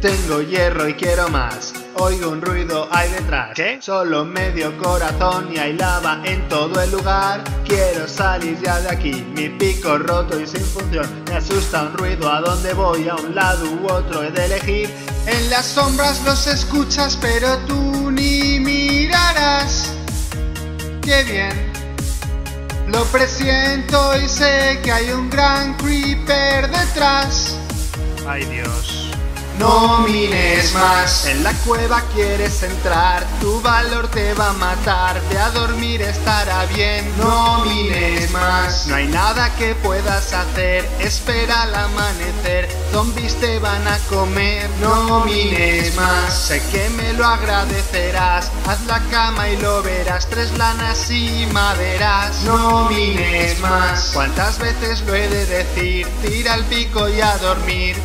Tengo hierro y quiero más. Oigo un ruido ahí detrás. ¿Qué? Solo medio corazón y hay lava en todo el lugar. Quiero salir ya de aquí, mi pico roto y sin función. Me asusta un ruido, ¿a dónde voy? A un lado u otro he de elegir. En las sombras los escuchas pero tú ni mirarás. ¡Qué bien! Lo presiento y sé que hay un gran creeper detrás. Ay, Dios. No mires más, en la cueva quieres entrar, tu valor te va a matar, ve a dormir estará bien. No mires más, no hay nada que puedas hacer, espera al amanecer, zombies te van a comer. No mires más, sé que me lo agradecerás, haz la cama y lo verás, 3 lanas y maderas. No mires más, ¿cuántas veces lo he de decir? Tira el pico y a dormir.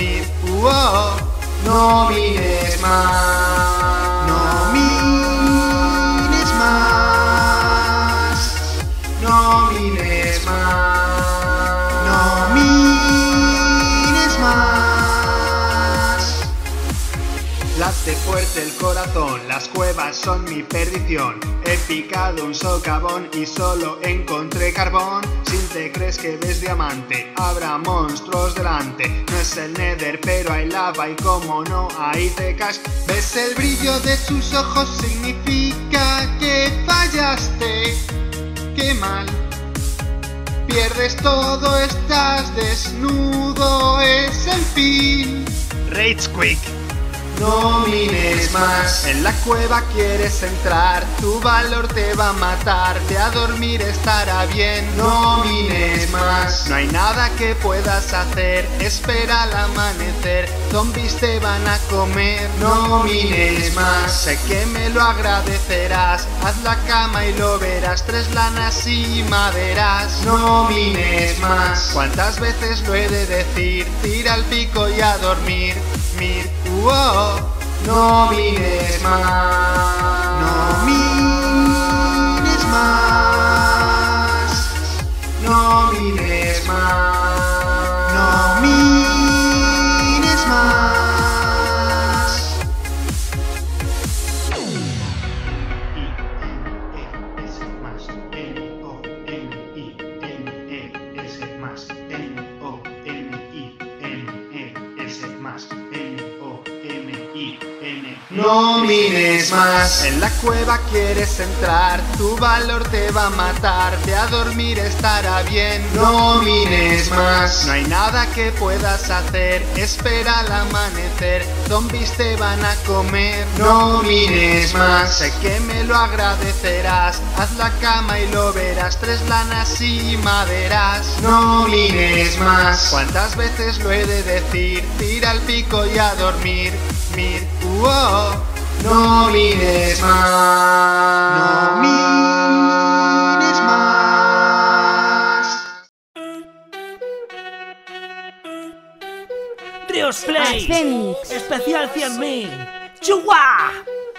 No mires más. No mires más. No mires más. No mires más. Late fuerte el corazón, las cuevas son mi perdición. He picado un socavón y solo encontré carbón. Si te crees que ves diamante, habrá monstruos delante. No es el Nether, pero hay lava y como no hay te caes. ¿Ves el brillo de sus ojos? Significa que fallaste. ¡Qué mal! Pierdes todo, estás desnudo, es el fin. Rage Quick. No mires más, en la cueva quieres entrar, tu valor te va a matar, ve a dormir estará bien. No mires más, no hay nada que puedas hacer, espera al amanecer, zombies te van a comer. No mires más, sé que me lo agradecerás, haz la cama y lo verás, 3 lanas y maderas. No mires más, ¿cuántas veces lo he de decir? Tira el pico y a dormir. No mires más. No mires más. No mires más. No mires más. I-N-E-S más N-O-M-I-N-E-S más N-O-M-I-N-E-S más No mires más, en la cueva quieres entrar, tu valor te va a matar, ve a dormir estará bien. No mires más, no hay nada que puedas hacer, espera al amanecer, zombies te van a comer. No mires más, sé que me lo agradecerás, haz la cama y lo verás, 3 lanas y maderas. No mires más, ¿cuántas veces lo he de decir? Tira el pico y a dormir. No mires más. No mires más. Ríos Play, especial 100.000. ¡Chua!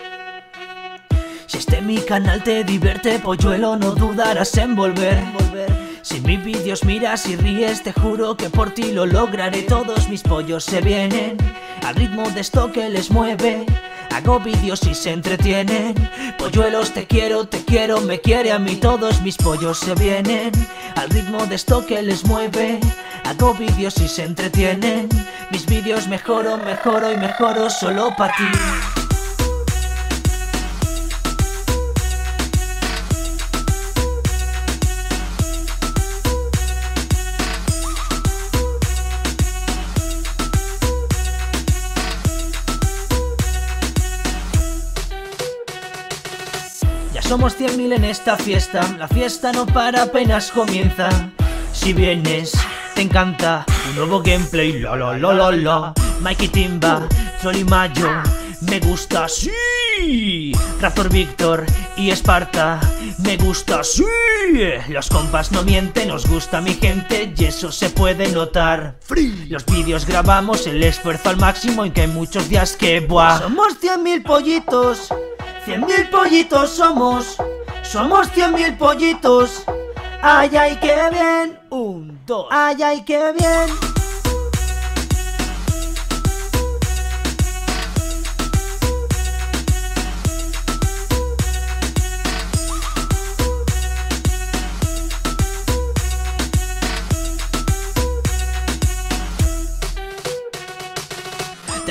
Si mi canal te divierte, polluelo, no dudarás en volver. Si mis vídeos miras y ríes, te juro que por ti lo lograré. Todos mis pollos se vienen al ritmo de esto que les mueve. Hago vídeos y se entretienen. Polluelos, te quiero, me quiere a mí. Todos mis pollos se vienen al ritmo de esto que les mueve. Hago vídeos y se entretienen. Mis vídeos mejoro y mejoro solo para ti. Somos 100.000 en esta fiesta, la fiesta no para, apenas comienza. Si vienes, te encanta un nuevo gameplay, la. Mikey Timba, Trolly Mayo, me gusta, sí. Razor Víctor y Esparta, me gusta, sí. Los compas no mienten, nos gusta mi gente y eso se puede notar. Los vídeos grabamos el esfuerzo al máximo y que hay muchos días que buah. Somos 100.000 pollitos. 100.000 pollitos somos 100.000 pollitos. Ay, ay, qué bien. 1, 2. Ay, ay, qué bien.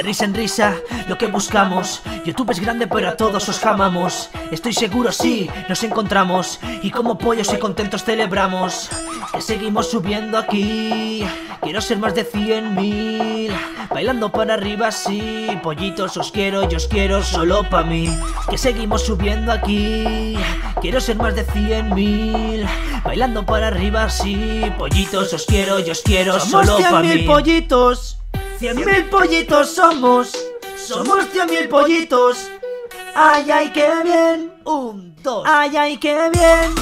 De risa en risa, lo que buscamos. YouTube es grande pero a todos os amamos. Estoy seguro sí, nos encontramos. Y como pollos y contentos celebramos que seguimos subiendo aquí. Quiero ser más de 100.000, bailando para arriba sí. Pollitos os quiero, yo os quiero solo pa' mí. Que seguimos subiendo aquí. Quiero ser más de 100.000, bailando para arriba sí. Pollitos os quiero, yo os quiero solo pa' mí. 100.000 pollitos, 100.000 pollitos somos 100.000 pollitos. Ay, ay, qué bien. 1, 2. Ay, ay, qué bien.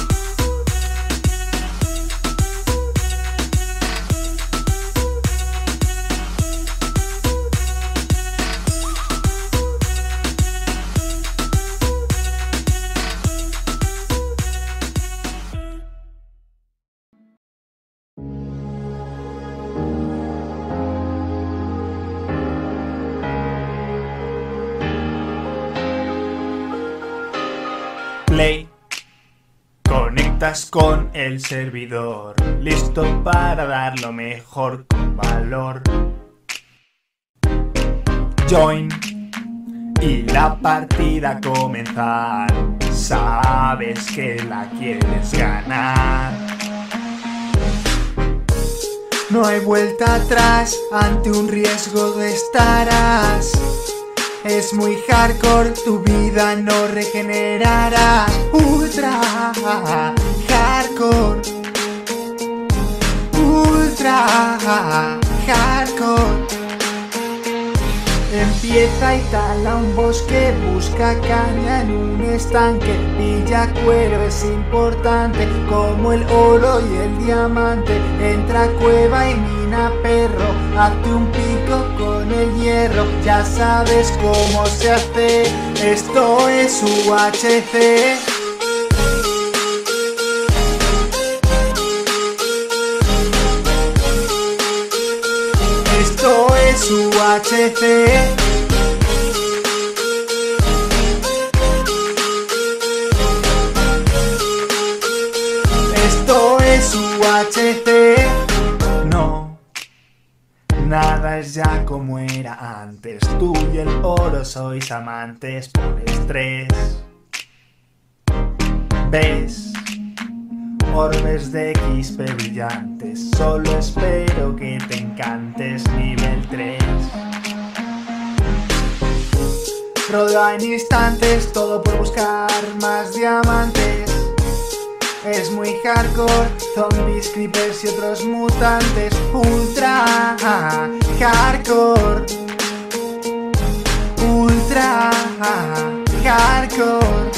Play. Conectas con el servidor, listo para dar lo mejor con valor. Join y la partida a comenzar. Sabes que la quieres ganar. No hay vuelta atrás, ante un riesgo estarás. Es muy hardcore, tu vida no regenerará. Ultra hardcore. Ultra hardcore. Empieza y tala un bosque, busca caña en un estanque. Pilla cuero, es importante, como el oro y el diamante. Entra a cueva y mina perro, hazte un pico con el hierro. Ya sabes cómo se hace, esto es UHC. Esto es UHC. Esto es UHC. No, nada es ya como era antes. Tú y el oro sois amantes por estrés. ¿Ves? Orbes de XP brillantes, solo espero que te encantes. Nivel 3. Roda en instantes, todo por buscar más diamantes. Es muy hardcore, zombies, creepers y otros mutantes. Ultra hardcore. Ultra hardcore.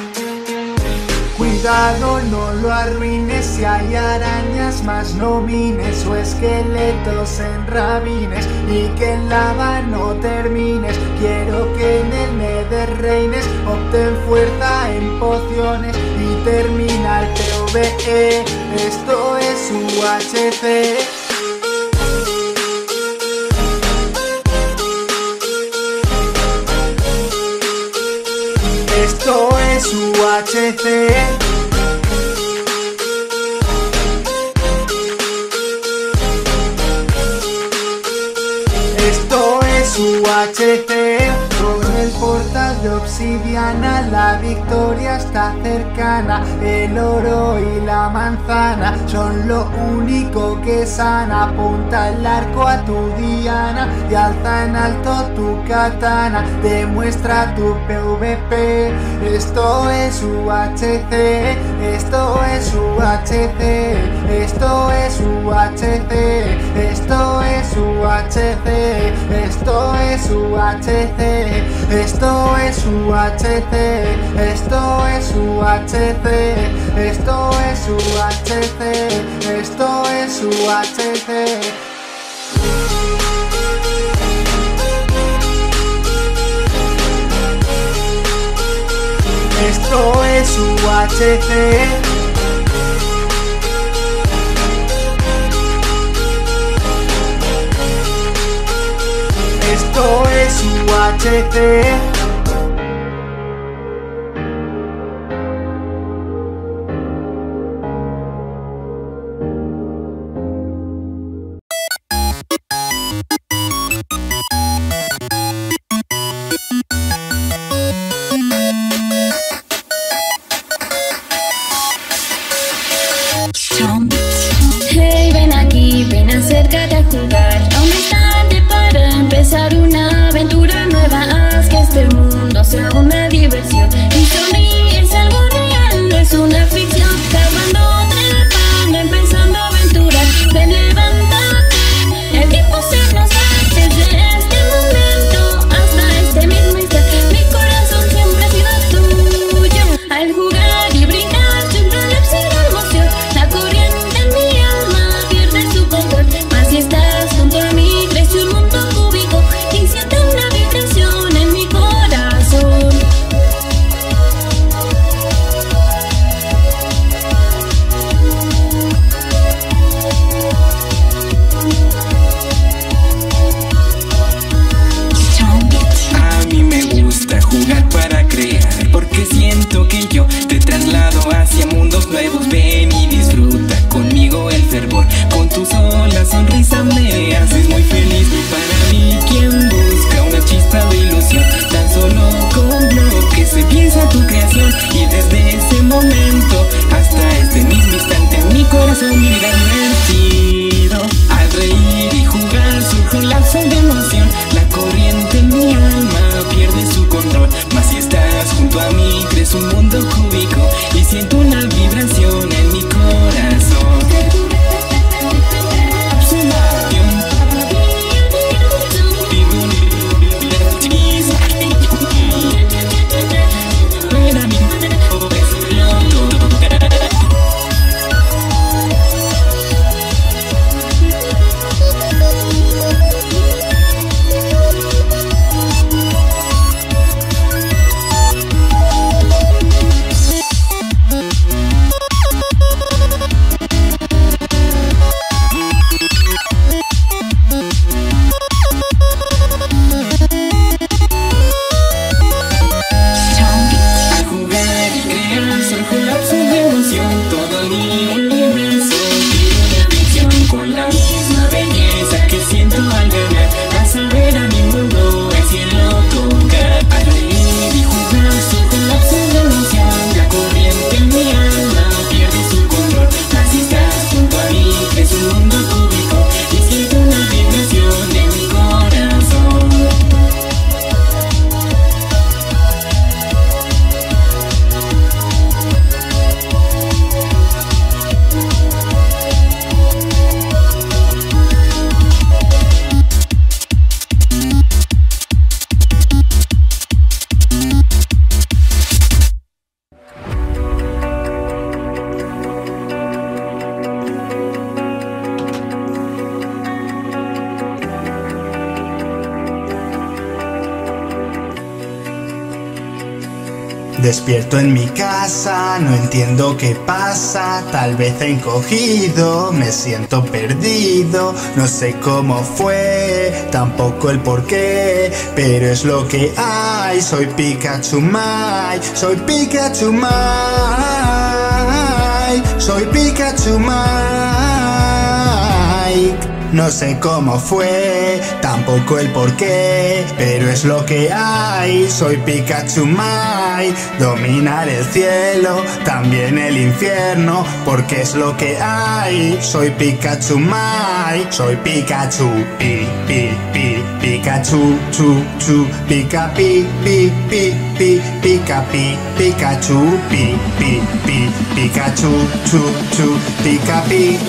Cuidado, no lo arruines, si hay arañas más no mines, o esqueletos en rabines, y que en lava no termines. Quiero que en el Nether reines, obtén fuerza en pociones y termina el PvE. Esto es UHC. Esto es UHC. Esto es UHC. Con el portal de obsidiana la victoria está cercana. El oro y la manzana son lo único que sana. Apunta el arco a tu diana y alza en alto tu katana. Demuestra tu PvP. Esto es UHC. Esto es UHC. Esto es UHC. Esto es UHC. Esto es UHC. Esto es UHC. Esto es UHC. Esto es UHC. Esto es UHC. Esto es UHC. Esto es UHC. acércate a jugar. A un instante para empezar una aventura nueva. Haz que este mundo sea una diversión. Y sonríe, es algo real, no es una ficción. Cavando, trepando, empezando aventuras. Ven, levántate, el tiempo se nos va. Desde este momento hasta este mismo instante, mi corazón siempre ha sido tuyo. Al jugar y brincar, siempre le observo emoción. La corriente en mi alma pierde su control. Mas si estás junto a mí, crece un mundo cúbico y siento una vibración en mi corazón. A mí me gusta jugar para crear, porque siento que yo te traslado hacia mundos nuevos. Ven y disfruta conmigo el fervor. Con tu sola sonrisa me haces muy feliz. Para mí, quien busca una chispa de ilusión, tan solo con lo que se piensa tu creación. Y desde ese momento hasta este mismo instante, mi corazón vibra divertido. Al reír y jugar surge un lapso de emoción. La corriente en mi alma pierde su control. Mas si estás junto a mí, crece un mundo cúbico y siento una vibración en mi corazón. Despierto en mi casa, no entiendo qué pasa. Tal vez he encogido, me siento perdido. No sé cómo fue, tampoco el porqué, pero es lo que hay. Soy Pikachu Mai, soy Pikachu Mai, soy Pikachu Mai. No sé cómo fue, tampoco el porqué, pero es lo que hay. Soy Pikachu Mai, dominar el cielo, también el infierno, porque es lo que hay. Soy Pikachu Mai, soy Pikachu, Pikachu, chu, chu, Pika, Pika, Pikachu, Pikachu, chu, chu, Pika,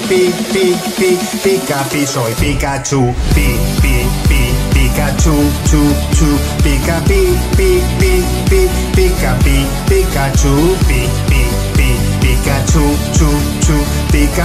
Pika, soy Pikachu, Pikachu, chu, chu, Pika, Pika, Pikachu, Pikachu, chu, chu, Pika,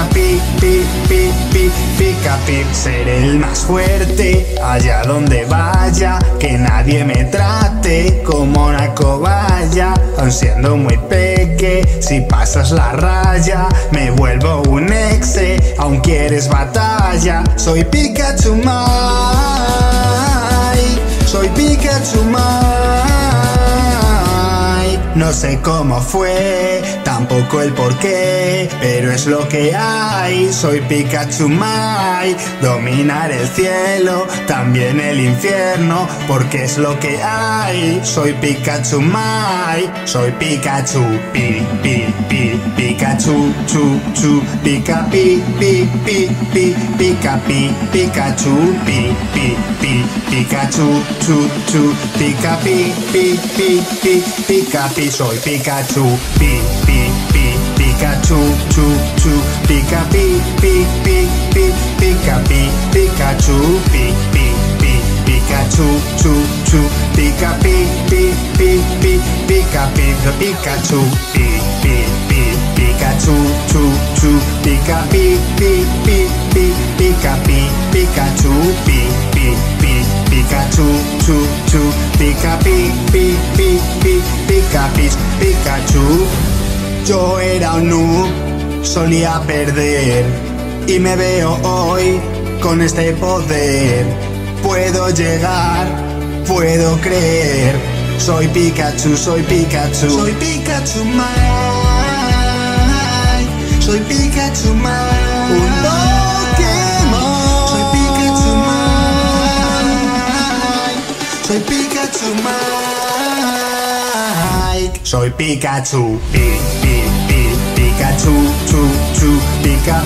Pika, seré el más fuerte allá donde vaya, que nadie me trate como una cobaya, aun siendo muy peque. Si pasas la raya, me vuelvo un exe, aun quieres batalla. Soy Pikachu Mai, soy Pikachu Mai. No sé cómo fue, tampoco el porqué, pero es lo que hay. Soy Pikachu Mai, dominar el cielo, también el infierno, porque es lo que hay. Soy Pikachu Mai, soy Pikachu, Pikachu, chu, chu, Pika, Pika, Pikachu, Pikachu, chu, chu, Pika, Pika, soy Pikachu, Pikachu, chu, chu, Pika, Pika, Pikachu, Pikachu, chu, chu, Pika, Pika, Pikachu, Pikachu, chu, chu, Pika, Pika, Pikachu, Pikachu, chu, chu, Pika, Pikachu. Yo era un noob, solía perder, y me veo hoy con este poder. Puedo llegar, puedo creer. Soy Pikachu, soy Pikachu, soy Pikachu Mai, soy Pikachu Mai, un Pokémon. Soy Pikachu Mai, soy Pikachu Mai, soy Pikachu, Pikachu, chu, chu, Pika,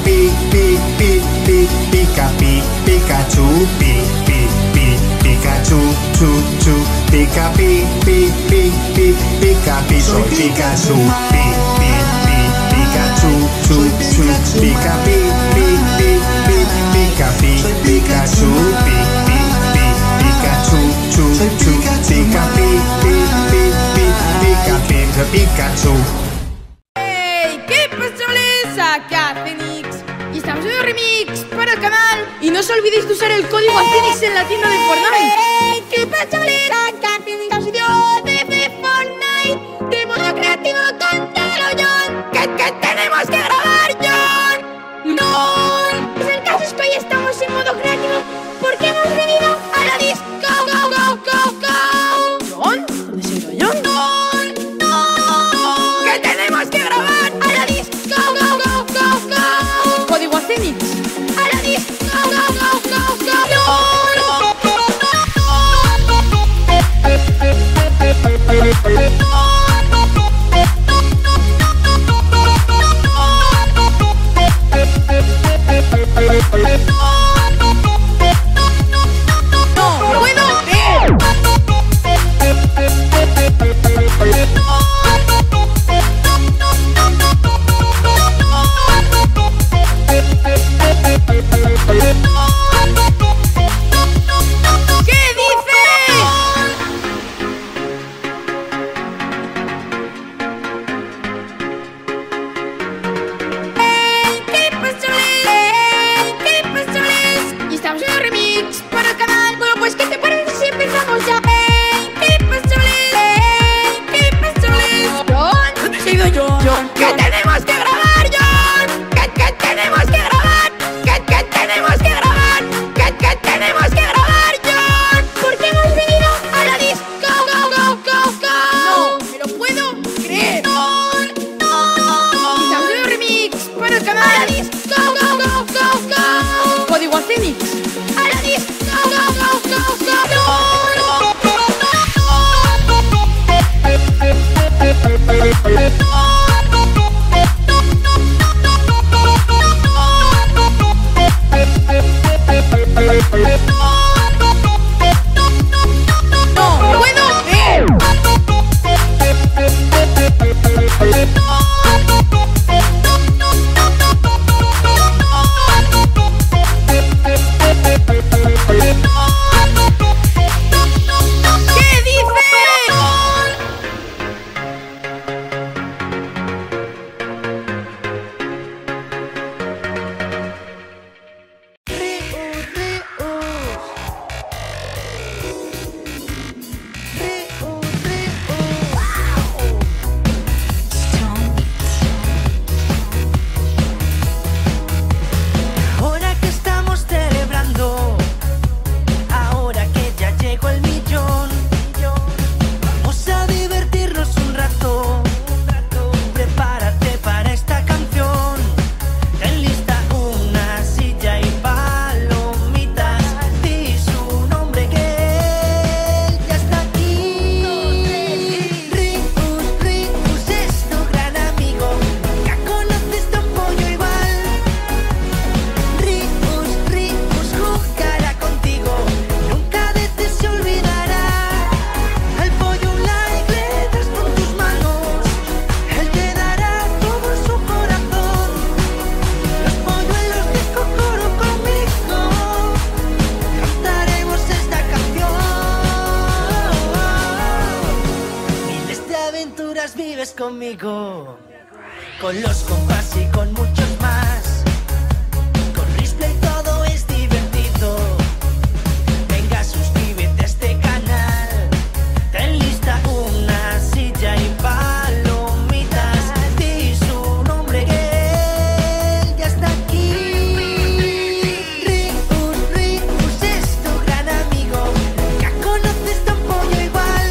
Pika, Pikachu, Pikachu, chu, chu, Pika, Pika, soy Pikachu, Pikachu, chu, chu, Pika, Pika, Pikachu, Pikachu, chu, chu, Pika, Pikachu. ¡Hey! ¿Qué pasoles? Aquí a Phoenix. Y estamos en un remix para el canal. Y no os olvidéis de usar el código Phoenix en la tienda de Fortnite. ¡Hey! ¿Qué pasoles? Aquí a Phoenix, canción de Fortnite. De modo creativo con Teloyon. ¿Qué tenemos que grabar, John? ¡No! Pues el caso es que hoy estamos en modo creativo porque hemos venido a la disco. ¡Go, go, go, go! ¿John? ¿Dónde se ha ido John? Código Phoenix. A la disco, go, go, go, go. conmigo, con los compas y con muchos más. Con Risplay todo es divertido. Venga, suscríbete a este canal. Ten lista una silla y palomitas. Di su nombre que él ya está aquí. Rius es tu gran amigo. Ya conoces tan pollo igual.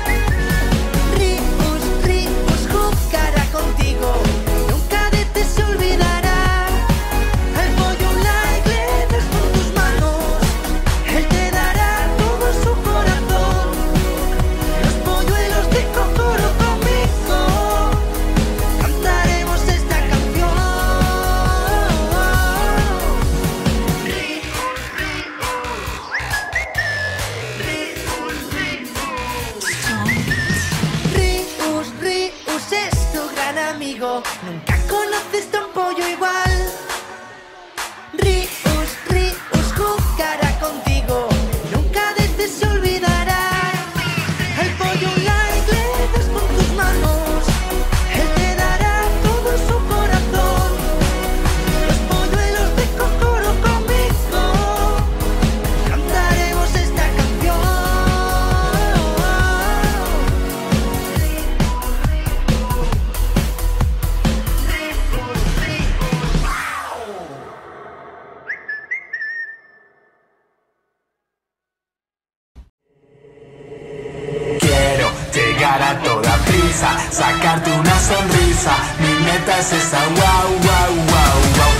Rius jugará contigo. Nunca de ti se olvidará. Al pollo un like le das con tus manos. Él te dará todo su corazón. Los polluelos de Kokoro conmigo cantaremos esta canción. Rius es tu gran amigo. Nunca conoces tan pollo igual. Rius jugará contigo. Nunca de ti se olvidará. Al pollo un like le das con tus manos. Él te dará todo su corazón. Los polluelos de Kokoro conmigo cantaremos esta canción. Quiero llegar a toda prisa, sacarte una sonrisa. Mi meta es esa, wow, wow, wow, wow.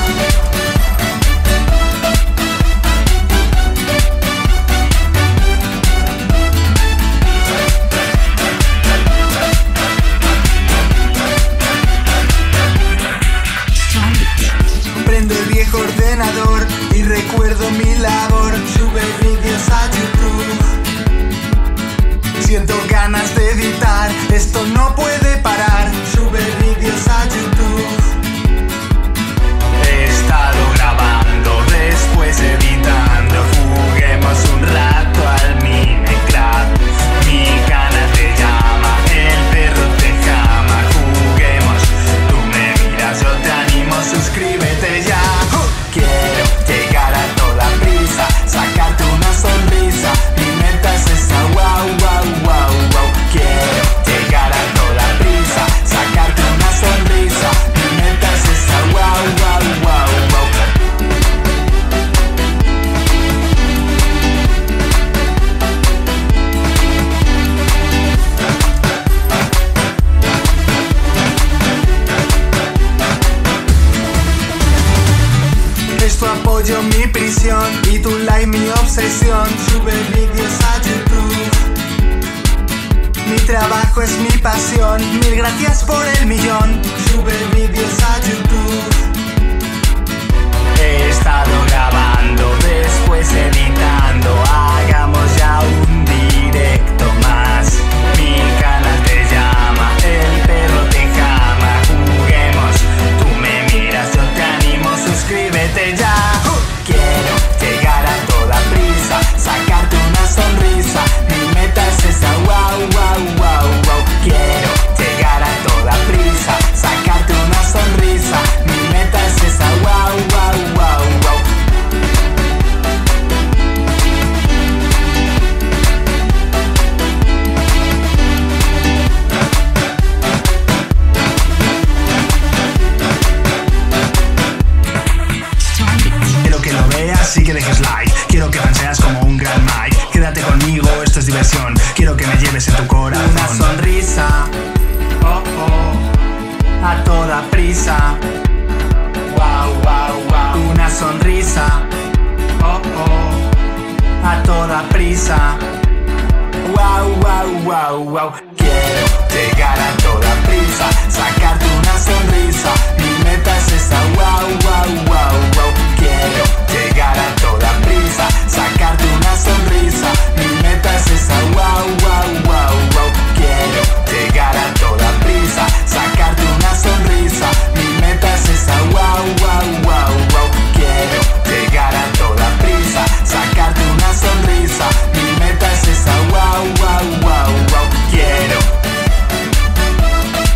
Prendo el viejo ordenador y recuerdo mi labor. Sube vídeos a YouTube. Siento ganas de editar, esto no puede parar. Sube vídeos a YouTube. He estado grabando, después editando. Juguemos un rato al Minecraft. Mi canal te llama, el perro te llama. Juguemos, tú me miras, yo te animo, suscríbete ya. Quiero llegar a toda prisa, sacarte una sonrisa. Mi meta es esa, wow, wow, wow, wow. Quiero llegar a toda prisa, sacarte una sonrisa. Mi meta es esa, wow, wow, wow, wow. Es tu apoyo mi prisión y tu like mi obsesión. Sube vídeos a YouTube. Mi trabajo es mi pasión. Mil gracias por el millón. Sube vídeos a YouTube. He estado grabando, después editando. Hagamos ya un directo más. Mi canal te llama, el perro te llama. Juguemos, tú me miras, yo te animo, suscríbete ya. Quiero llegar a toda prisa, sacarte una sonrisa. Mi meta es esa, wow, wow, wow, wow. Quiero llegar a toda prisa, sacarte una sonrisa. Mi meta es esa, wow, wow, wow, wow. Quiero que lo veas y que dejes like. Quiero que seas como un gran Mike. Quédate conmigo, esto es diversión. Quiero que me lleves en tu corazón. Una sonrisa, oh oh, a toda prisa. Wow, wow, wow. Una sonrisa, oh oh, a toda prisa. Wow, wow, wow, wow. Quiero llegar a toda prisa, sacarte una sonrisa. Mi meta es esa, wow, wow, wow, wow. Quiero llegar a toda prisa, sacarte una sonrisa. Mi meta es esa, wow, wow, wow, wow. Quiero llegar a toda prisa, sacarte una sonrisa. Mi meta es esa, wow, wow, wow, wow. Quiero llegar a toda prisa, sacarte una sonrisa. Mi meta es esa, wow, wow, wow, wow. Quiero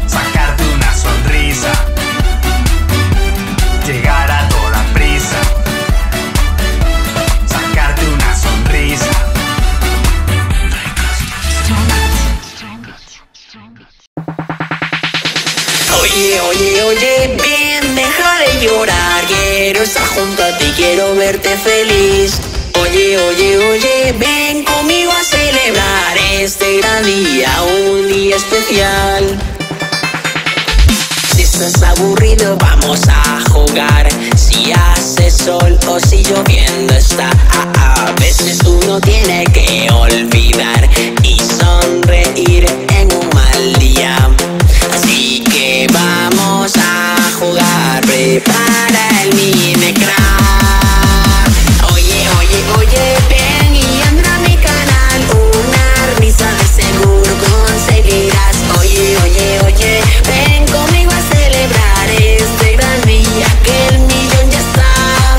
de llorar, quiero estar junto a ti, quiero verte feliz. Oye, oye, oye, ven conmigo a celebrar este gran día, un día especial. Si estás aburrido vamos a jugar, si hace sol o si lloviendo está. A veces uno tiene que olvidar y sonreír en un mal día. Así que vamos a jugar, prepara el Minecraft. Oye, oye, oye, ven y entra a mi canal, una risa de seguro conseguirás. Oye, oye, oye, ven conmigo a celebrar este gran día, que el millón ya está.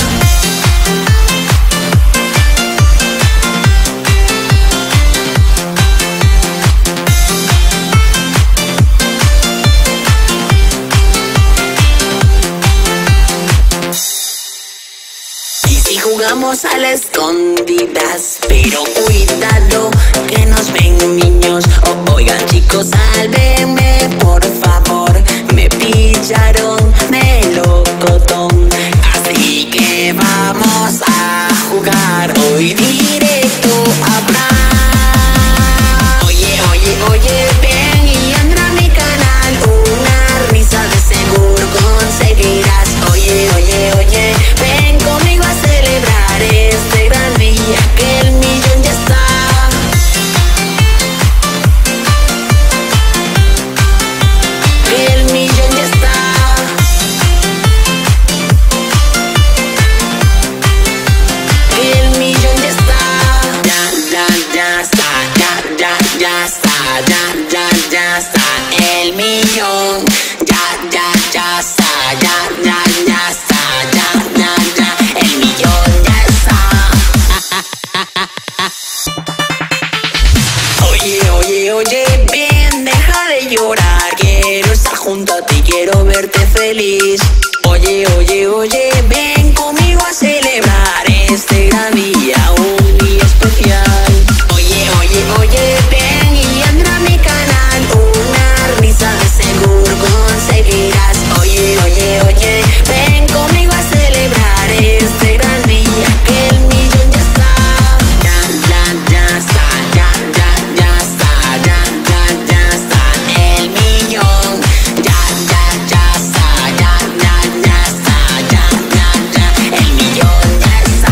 Y jugamos a las escondidas, pero cuidado que nos ven niños. Oigan chicos, sálvenme por favor, me pillaron melocotón. Así que vamos a jugar hoy directo habrá. Oye, oye, oye, ven y entra a mi canal, una risa de seguro conseguirás. Oye, oye, oye, ven conmigo a celebrar este gran día, que el millón ya está. Que el millón ya está. Que el millón ya está. Ya está, ya está, ya está. El millón ya está, ya está, el millón ya está. Oye, oye, oye, ven, deja de llorar, quiero estar junto a ti, quiero verte feliz. Oye, oye, oye, ven conmigo a celebrar este gran día, un día especial. Oye, oye, oye, ven y entra a mi canal, una risa de seguro conseguirás. Oye, oye, oye, ven conmigo a celebrar este gran día, que el millón ya está. Ya está, ya está, ya está. El millón ya está, ya está, el millón ya está.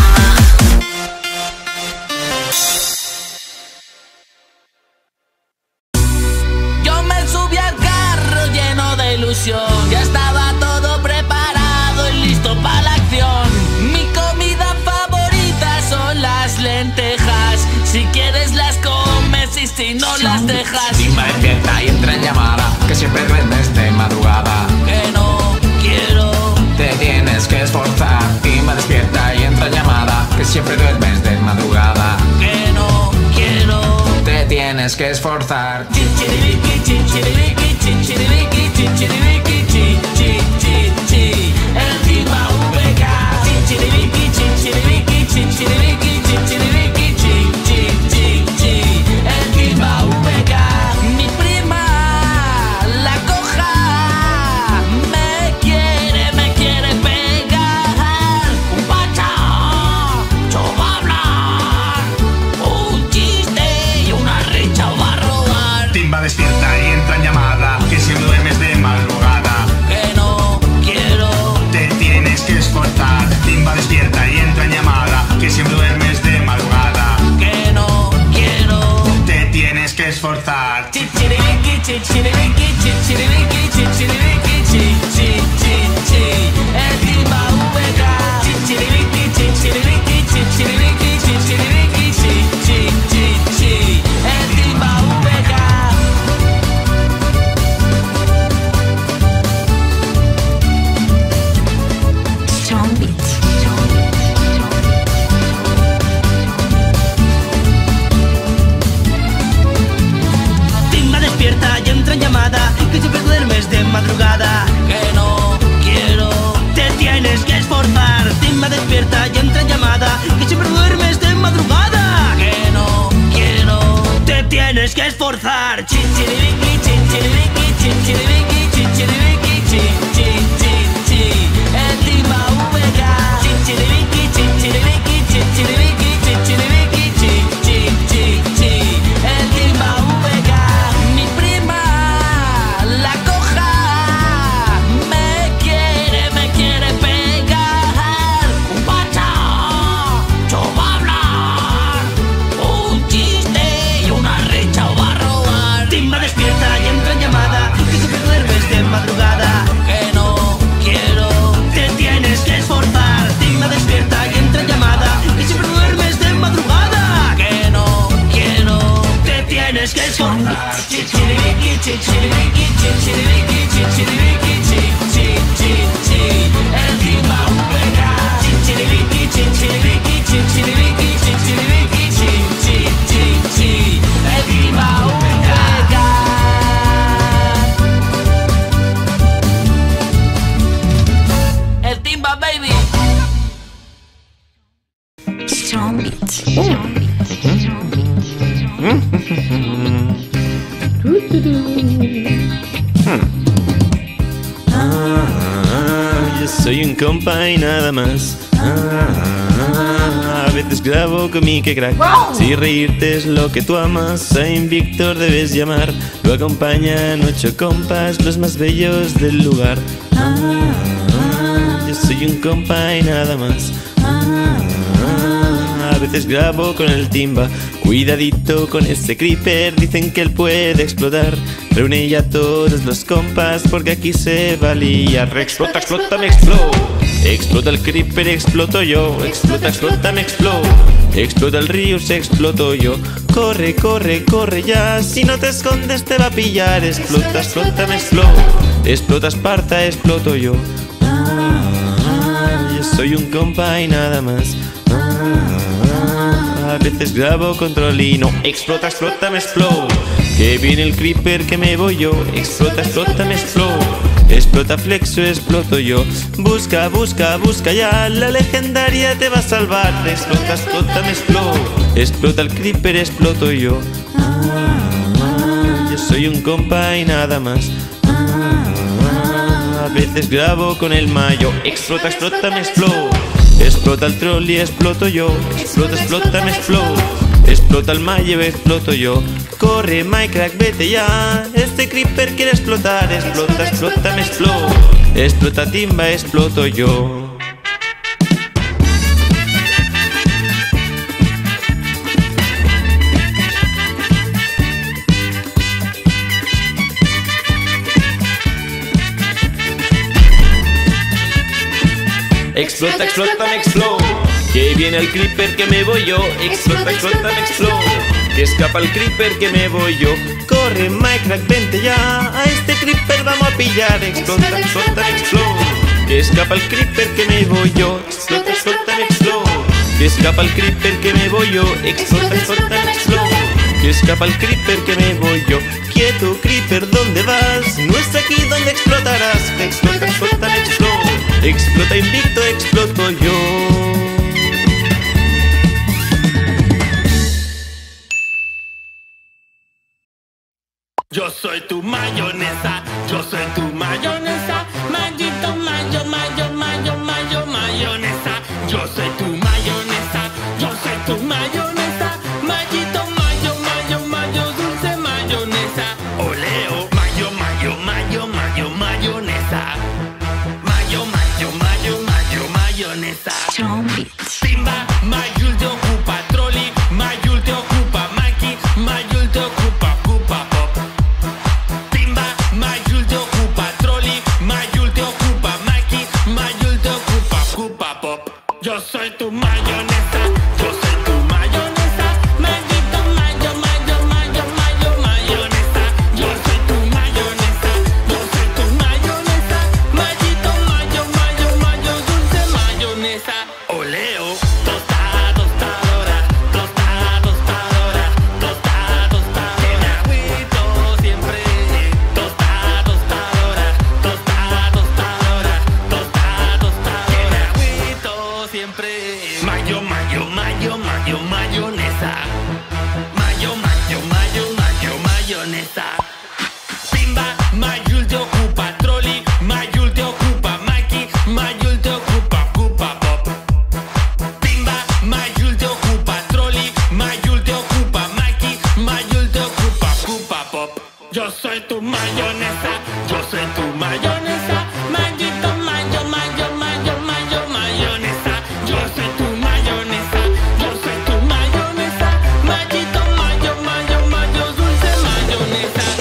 Yo me subí al carro lleno de ilusión, ya estaba todo preparado y listo para la acción. Mi comida favorita son las lentejas, si quieres las comes y si no las dejas. Timba despierta y entra en llamada, que siempre duermes de madrugada. Que no quiero, Te tienes que esforzar. Timba despierta y entra en llamada, que siempre duermes de madrugada. que no quiero. Te tienes que esforzar. Chichiribiki, chichiribiki, chichiribiki, chichiribiki, chi, chi, chi, chi. El Timba VK. Chichiribiki, chichiribiki, chichiribiki, chichiribiki, chi, chi, chi, chi. El Timba VK. Mi prima, la coja, me quiere pegar. Un pacha, yo va a hablar. Un chiste y una richa va a robar. Timba despierta y entra en llamada, que si duermes de madrugada. Que no quiero, Te tienes que esforzar. Timba despierta y entra en llamada, que siempre duermes de madrugada. que no quiero. Te tienes que esforzar. Chichiribiki, chichiribiki, chichiribiki, chichiribiki, chi, chi, chi, chi. El Timba VK. Chichiribiki, chichiribiki, chichiribiki, chichiribiki, chi, chi, chi, chi. El Timba VK. Timba despierta y entra en llamada. timba, baby. Strong beats. Yo soy un compa y nada más. A veces grabo con mi que crack. Si reírte es lo que tú amas, a Invictor debes llamar. Lo acompañan 8 compas, los más bellos del lugar. Yo soy un compa y nada más. A veces grabo con el timba. Cuidadito con ese creeper, dicen que él puede explotar. Reúne ya todos los compas porque aquí se va a liar. Explota, explota, me exploto. Explota el creeper, exploto yo. Explota, explota, me exploto. Explota el río, se exploto yo. Corre, corre, corre ya. Si no te escondes te va a pillar. Explota, explota, me exploto. Explota Esparta, exploto yo. Yo soy un compa y nada más. A veces grabo con Trolino. Explota, explota, me exploto. Que viene el creeper, que me voy yo. Explota, explota, me exploto. Explota Flexo, exploto yo. Busca, busca, busca ya. La legendaria te va a salvar. Explota, explota, me exploto. Explota el creeper, exploto yo. Yo soy un compa y nada más. A veces grabo con el mayo. Explota, explota, me exploto. Explota el troll y exploto yo. Explota, explota, me exploto. Explota el mayo, exploto yo. Corre, Minecraft, vete ya. Este creeper quiere explotar. Explota, explota, me exploto. Explota timba, exploto yo. Explota, explota, me exploto. Que viene el creeper, que me voy yo. Explota, explota, me exploto. Que escapa el creeper, que me voy yo. Corre, Minecraft, vente ya. A este creeper vamos a pillar. Explota, explota, me exploto. Que escapa el creeper, que me voy yo. Explota, explota, me exploto. Que escapa el creeper, que me voy yo. Explota, explota, me exploto. Que escapa el creeper, que me voy yo. Quieto, creeper, ¿dónde vas? No es aquí donde explotarás. Explota, explota, me exploto. Explota Invicto, exploto yo. Yo soy tu mayonesa, yo soy tu mayonesa. Mallito, mayo, mayo, mayo, mayo, mayonesa. Yo soy tu mayonesa, yo soy tu mayonesa. Mallito, mayo, mayo, mayo, dulce mayonesa. Oleo, mayo, mayo, mayo, mayo, mayonesa. Mayo, mayo, mayo, mayo, mayonesa. Strong beats. Timba, Mayul te ocupa, Trolli, Mayul te ocupa, Mikey, Mayul te ocupa, ocupa pop. Timba, Mayul te ocupa, Trolli, Mayul te ocupa, Mikey, Mayul te ocupa, ocupa pop. Yo soy tu mayonesa, yo soy tu mayonesa. Maldito mayo, mayo, mayo, mayo, mayonesa. Yo soy tu mayonesa, yo soy tu mayonesa. Maldito mayo, mayo, mayo, dulce mayonesa. Oleo, tostada, tostadora, tostada, tostadora, tostada, tostadora. Agüito siempre, tostada, tostadora, tostada, tostadora, tostada, tostadora. Agüito siempre. Mayo, mayo, mayo, mayo, mayonesa. Mayo, mayo, mayo, mayo, mayonesa. Timba, Mayul te ocupa, Trolli, Mayul te ocupa, Mikey, Mayul te ocupa, ocupa pop. Timba, Mayul te ocupa, Trolli, Mayul te ocupa, Mikey, Mayul te ocupa, ocupa pop. Yo soy tu mayonesa, yo soy tu mayonesa. Maldito mayo, mayo, mayo, mayo, mayonesa. Yo soy tu mayonesa, yo soy tu mayonesa. Maldito mayo, mayo, mayo, dulce mayonesa.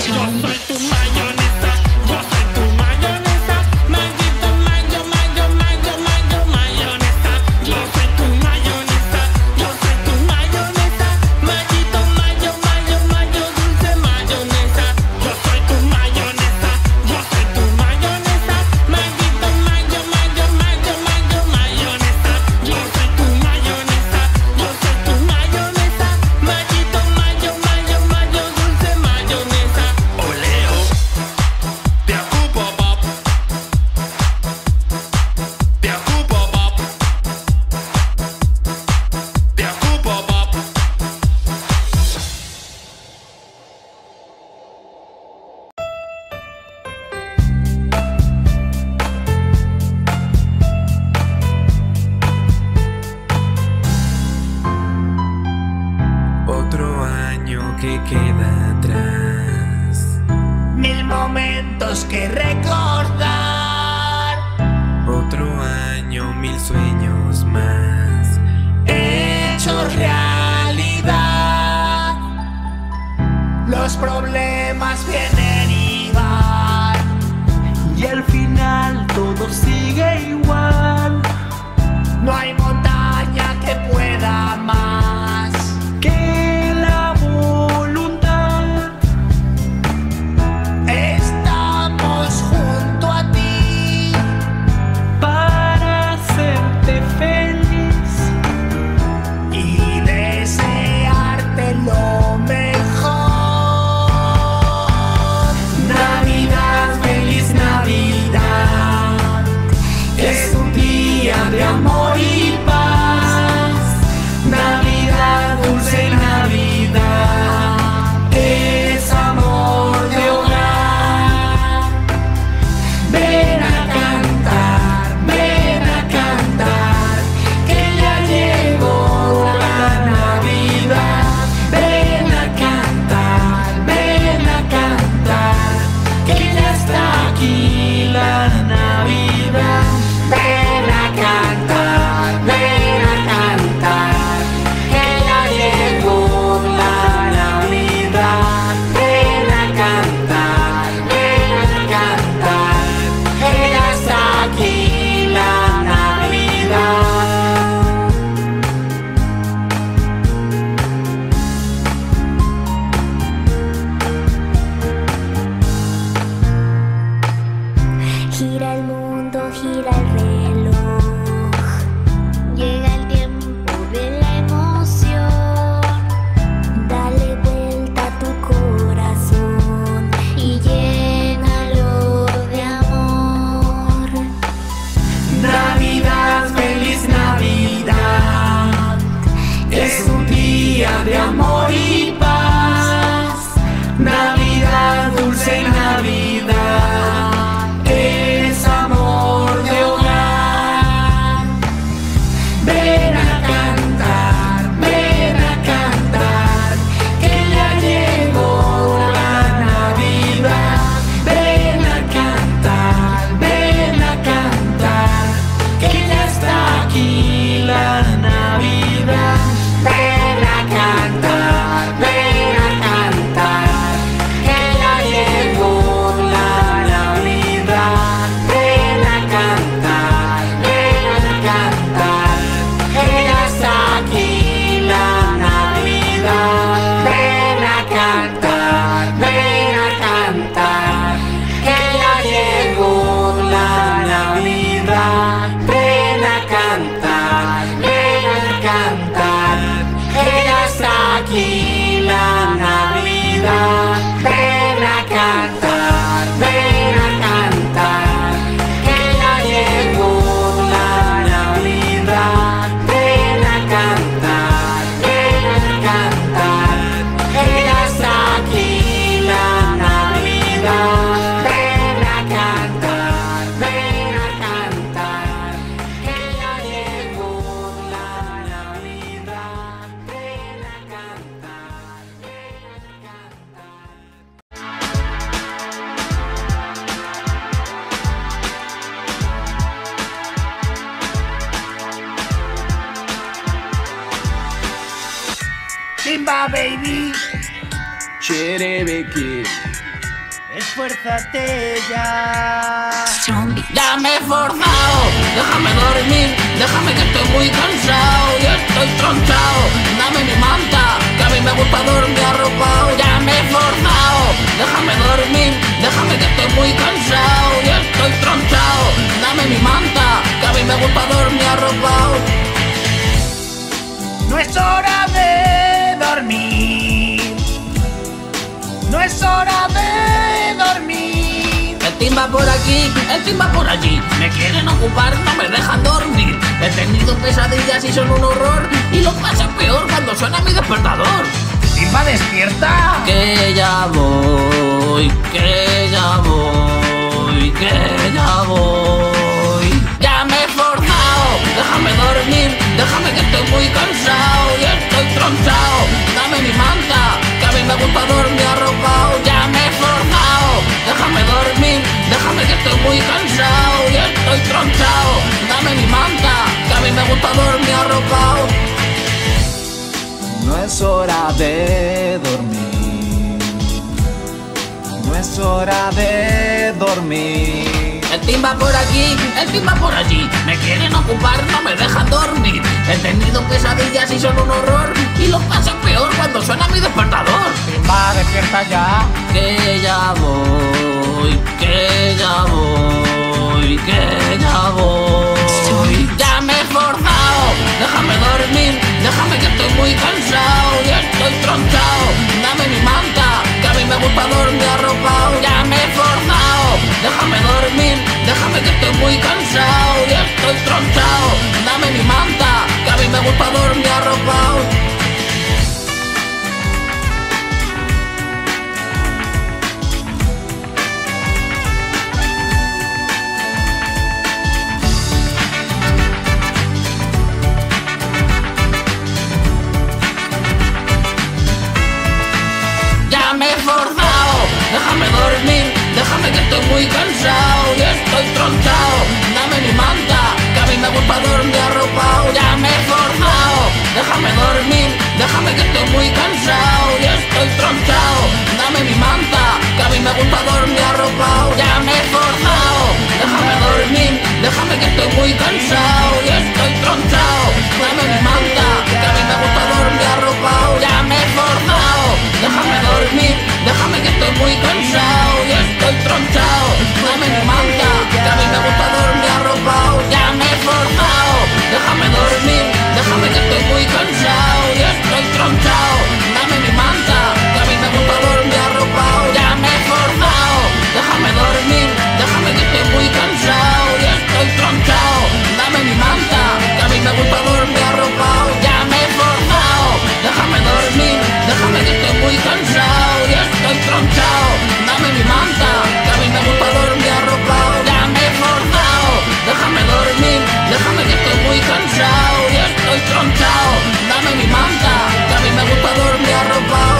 momentos que recordar. Otro año, 1000 sueños más hechos realidad. Los problemas vienen y van, y al final todo sigue igual. No hay montaña que pueda más que la voluntad. Estamos junto a ti para hacerte feliz y desearte lo mejor. Navidad, feliz Navidad, es un día de amor y paz. Navidad, dulce Navidad, es amor de hogar. Ven a cantar, que ya llegó la Navidad. Ven a cantar, que ya está aquí la Navidad. Ven a cantar, que ya llegó la Navidad. Ven a cantar, que ya está aquí la Navidad. Gira el mundo, gira el reloj, llega el tiempo de la emoción. Dale vuelta a tu corazón y llénalo de amor. Navidad, feliz Navidad, es un día de amor y paz. Navidad, dulce Navidad, es amor de hogar. Ven a cantar, que ya llegó la Navidad. Ven a cantar, que ya está aquí la Navidad. Ven a cantar, que ya llegó la Navidad. Ven a cantar, que ya está aquí la Navidad. Ven a cantar, que ya llegó la Navidad. Ven a cantar, que ya está aquí la Navidad. Ven a cantar, que ya llegó la Navidad. Ven a cantar, que ya está aquí la Navidad. Ven a cantar, que ya llegó la Navidad. Ven a cantar, Simba baby, Cherebeki, Esfuérzate ya. Ya me he forzado, déjame dormir, déjame que estoy muy cansado y estoy tronchado. Dame mi manta, que a mí me gusta dormir arropado. Ya me he forzado, déjame dormir, déjame que estoy muy cansado y estoy tronchado. Dame mi manta, que a mí me gusta dormir arropado. No es hora de dormir, no es hora de dormir. El timba por aquí, el timba por allí, me quieren ocupar, no me dejan dormir. He tenido pesadillas y son un horror, y lo pasa peor cuando suena mi despertador. Timba, despierta. Que ya voy, que ya voy, que ya voy. Ya me he forzado, déjame dormir, déjame que estoy muy cansado y estoy tronchado. Dame mi manta, que a mí me gusta dormir arropado. Ya me he forzado, déjame dormir, es hora de dormir. El timba por aquí, el timba por allí. Me quieren ocupar, no me dejan dormir. He tenido pesadillas y son un horror. Y lo paso peor cuando suena mi despertador. Timba, despierta ya. Que ya voy, que ya voy, que ya voy. Ya me he forzado, déjame dormir. Déjame que estoy muy cansado y estoy tronchado. Dame mi manta, que a mí me gusta dormir arropado. Ya me he forzado, déjame dormir. Déjame que estoy muy cansado y estoy tronchado. Dame mi manta, que a mí me gusta dormir arropado. Déjame dormir, déjame que estoy muy cansado y estoy tronchado. Dame mi manta, que a mí me gusta dormir arropado. Ya me he forzado, déjame dormir, déjame que estoy muy cansado y estoy tronchado. Dame mi manta, que a mí me gusta dormir arropado. Ya me he forzado, déjame dormir, déjame que estoy muy cansado y estoy tronchado. Dame mi manta, que a mí me gusta dormir arropado. Ya me he forzado, déjame dormir, déjame que estoy muy cansado y estoy tronchado. Dame mi manta, que a mí me gusta dormir arropado. Ya me he forzado, déjame dormir, déjame que estoy muy cansado y estoy tronchado. Dame mi manta, que a mí me gusta dormir arropado. Ya me he forzado, déjame dormir, déjame que estoy muy cansado y estoy tronchado. Dame mi manta, que a mí me gusta dormir arropado. Ya me he forzado, déjame dormir, déjame que estoy muy cansado y estoy tronchado. Dame mi manta, que a mí me gusta dormir arropado. Ya me he forzado, déjame dormir, déjame que estoy muy cansado y estoy tronchado. Dame mi manta, que a mí me gusta dormir arropado.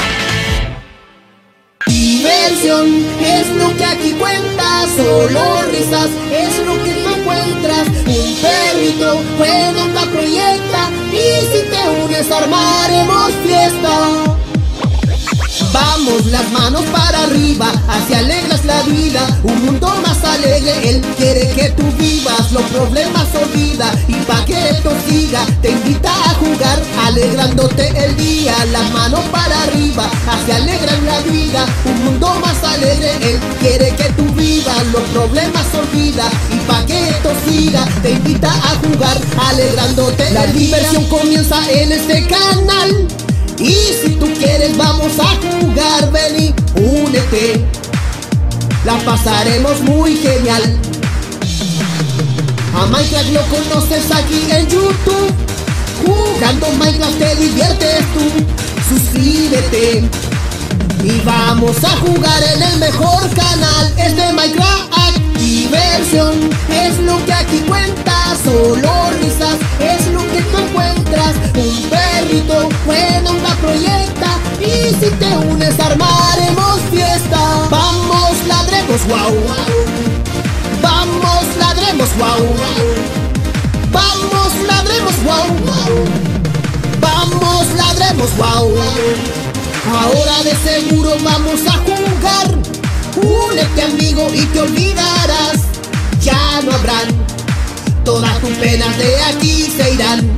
Diversión es lo que aquí cuenta, solo risas es lo que tú encuentras. Un perrito buena onda proyecta y si te unes armaremos fiesta. Vamos las manos para arriba, así alegras la vida. Un mundo más alegre, él quiere que tú vivas. Los problemas olvida y pa' que esto siga te invita a jugar, alegrándote el día. Las manos para arriba, así alegran la vida. Un mundo más alegre, él quiere que tú vivas. Los problemas olvida y pa' que esto siga te invita a jugar, alegrándote. La diversión comienza en este canal. Y si tú quieres vamos a jugar, ven y únete. La pasaremos muy genial. A Minecraft lo conoces aquí en YouTube. Jugando Minecraft te diviertes tú. Suscríbete y vamos a jugar en el mejor canal. Es de Minecraft. Diversión es lo que aquí cuenta, solo risas es lo que tú encuentras. Un perrito buena onda proyecta y si te unes armaremos fiesta. Vamos ladremos wow, vamos ladremos wow, vamos ladremos wow, vamos ladremos wow. Ahora de seguro vamos a jugar. Únete amigo y te olvidarás. Ya no habrán, todas tus penas de aquí se irán.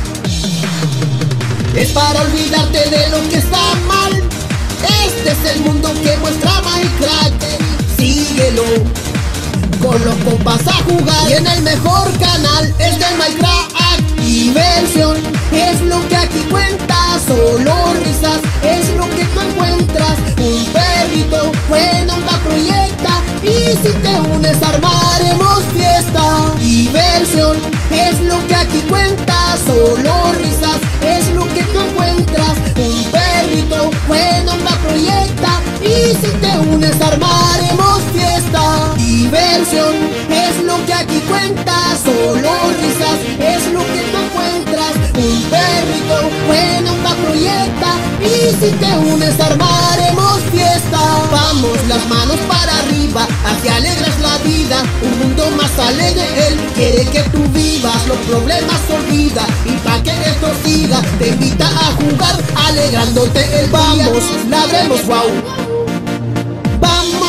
Es para olvidarte de lo que está mal. Este es el mundo que muestra Minecraft. Síguelo, con los compas a jugar. Y en el mejor canal es de Minecraft. Diversión es lo que aquí cuenta, solo risas es lo que tú encuentras. Un perrito buena onda proyecta y si te unes armaremos fiesta. Diversión es lo que aquí cuenta, solo risas es lo que tú encuentras. Un perrito buena onda proyecta y si te unes armaremos fiesta. Diversión es lo que aquí cuenta, solo risas es lo que tú encuentras. Un perrito buena onda proyecta y si te unes armaremos fiesta. Vamos las manos para arriba, así alegras la vida. Un mundo más alegre, él quiere que tú vivas. Los problemas olvida y pa' que esto siga te invita a jugar, alegrándote el día. Vamos, ladremos wow, vamos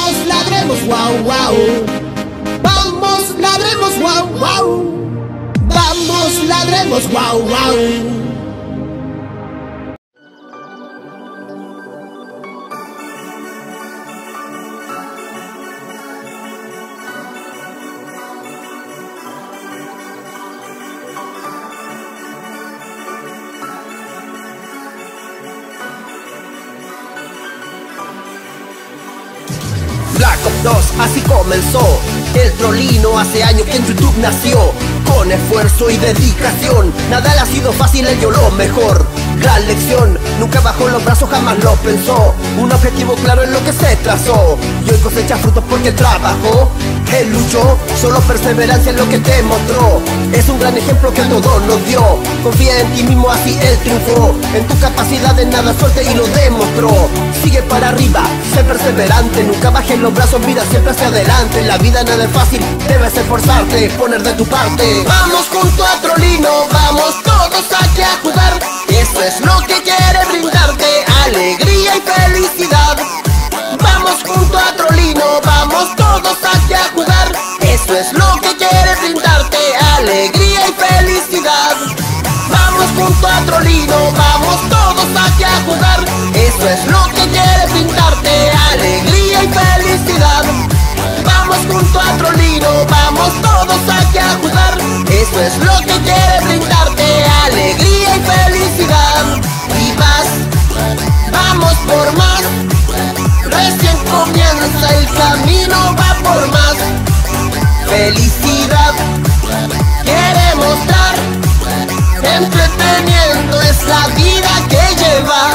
ladremos, wow, wow. Vamos, ladremos, wow, wow. Vamos, ladremos, wow, wow. Black Ops 2, así comenzó. El Trolino hace años que en YouTube nació. Con esfuerzo y dedicación, nada le ha sido fácil, él dio lo mejor. Gran lección, nunca bajó los brazos, jamás lo pensó. Un objetivo claro en lo que se trazó. Y hoy cosecha frutos porque trabajó. Él luchó, solo perseverancia en lo que te mostró. Es un gran ejemplo que a todos nos dio. Confía en ti mismo, así él triunfó. En tu capacidad de nada suerte y lo demostró. Sigue para arriba, sé perseverante. Nunca bajes los brazos, mira siempre hacia adelante. En la vida nada es fácil, debes esforzarte, poner de tu parte. Vamos junto a Trolino, vamos todos aquí a jugar. Eso es lo que quiere brindarte, alegría y felicidad. Vamos junto a Trolino, vamos todos aquí a jugar. Eso es lo que quiere brindarte, alegría y felicidad. Vamos junto a Trolino, vamos todos aquí a jugar. Eso es lo que quiere brindarte, alegría y felicidad. Vamos junto a Trolino, vamos todos aquí a jugar. Eso es lo que quiere brindarte, alegría y felicidad. Y más, vamos por más. Recién comienza el camino, va por más. Felicidad queremos dar. Entreteniendo es la vida que lleva.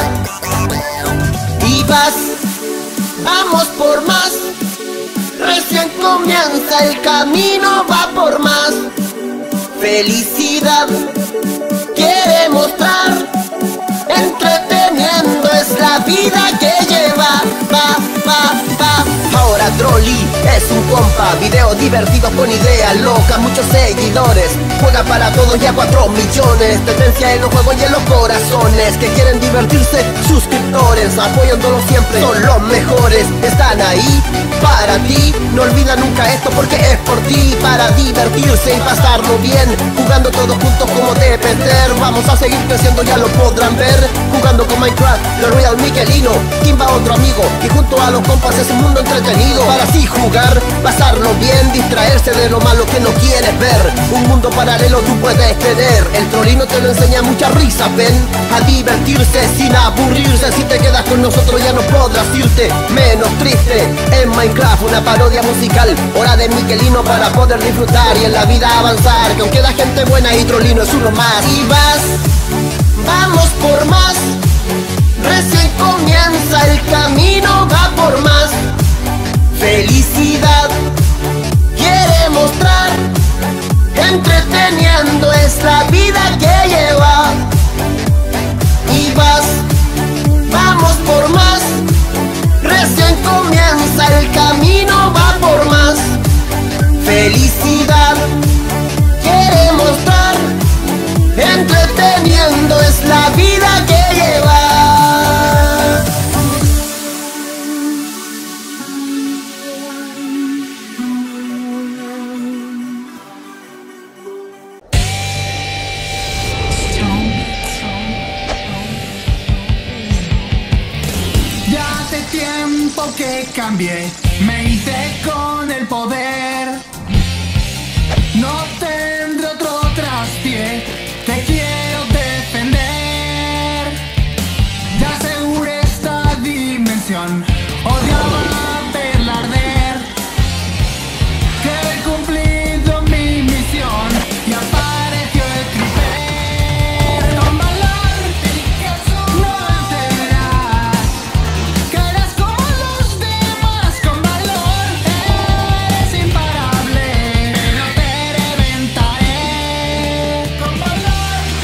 Y vas, vamos por más. Recién comienza el camino, va por más. Felicidad quiere mostrar. Entreteniendo es la vida que lleva. Va, va, va. Ahora Trolli es un compa, video divertido con ideas locas, muchos seguidores. Juega para todos, ya 4 millones. Tendencia en los juegos y en los corazones. Que quieren divertirse, suscriptores, apoyándolo siempre, son los mejores. Están ahí para ti, no olvida nunca esto porque es por ti. Para divertirse y pasarlo bien, jugando todos juntos como debe ser. Vamos a seguir creciendo, ya lo podrán ver. Jugando con Minecraft, The Real Mikelino, Kimba otro amigo, y junto a los compas es un mundo entretenido. Para así jugar, pasarlo bien, distraerse de lo malo que no quieres ver. Un mundo paralelo tú puedes tener. El Trolino te lo enseña, mucha risa, ven. A divertirse sin aburrirse. Si te quedas con nosotros ya no podrás irte menos triste. En Minecraft una parodia musical, hora de Mikelino para poder disfrutar y en la vida avanzar. Que aunque queda gente buena y Trolino es uno más. Y vas, vamos por más. Recién comienza el camino, va por más. Felicidad quiere mostrar. Entreteniendo es la vida que lleva. Y vas, vamos por más. Recién comienza el camino, va por más. Felicidad quiere mostrar. Entreteniendo es la vida que lleva. Que cambié, me hice con el poder. No tendré otro traspié, te quiero defender. Ya aseguré esta dimensión, odiaba verla arder. Que he cumplido mi misión y apareció el creeper. Con valor, no entenderás que eres como los demás. Con valor eres imparable, no te reventaré. Con valor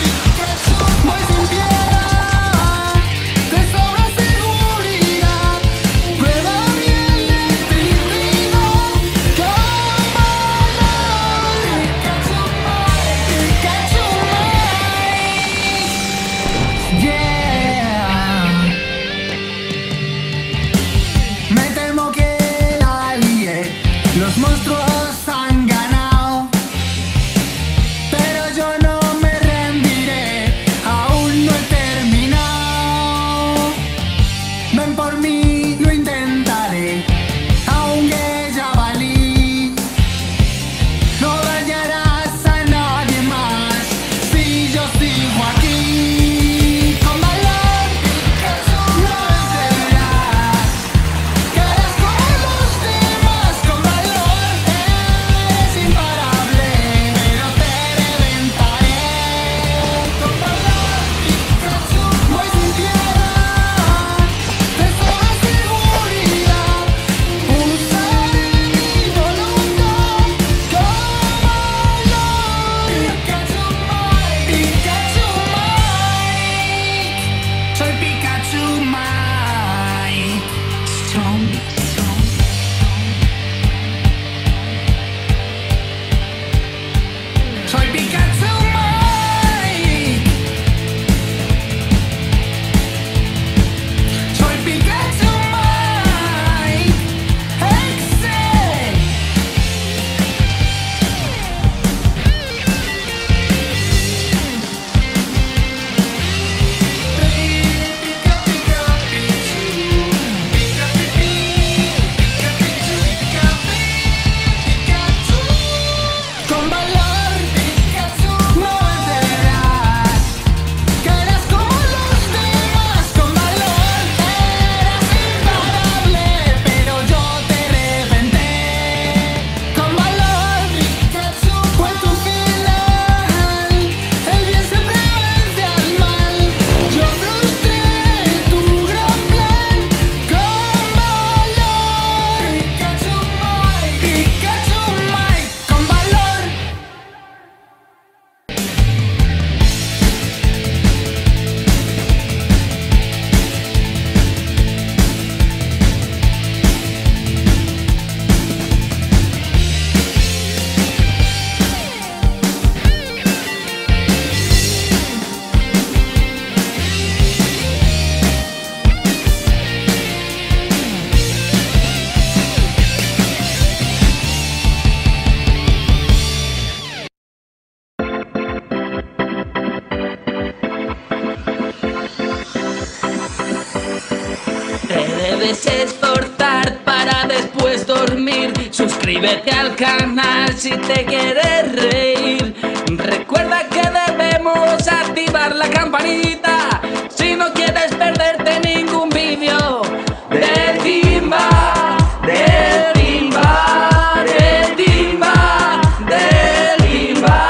puedes esforzar para después dormir. Suscríbete al canal si te quieres reír. Recuerda que debemos activar la campanita si no quieres perderte ningún vídeo de Timba, de Timba, de Timba, de Timba.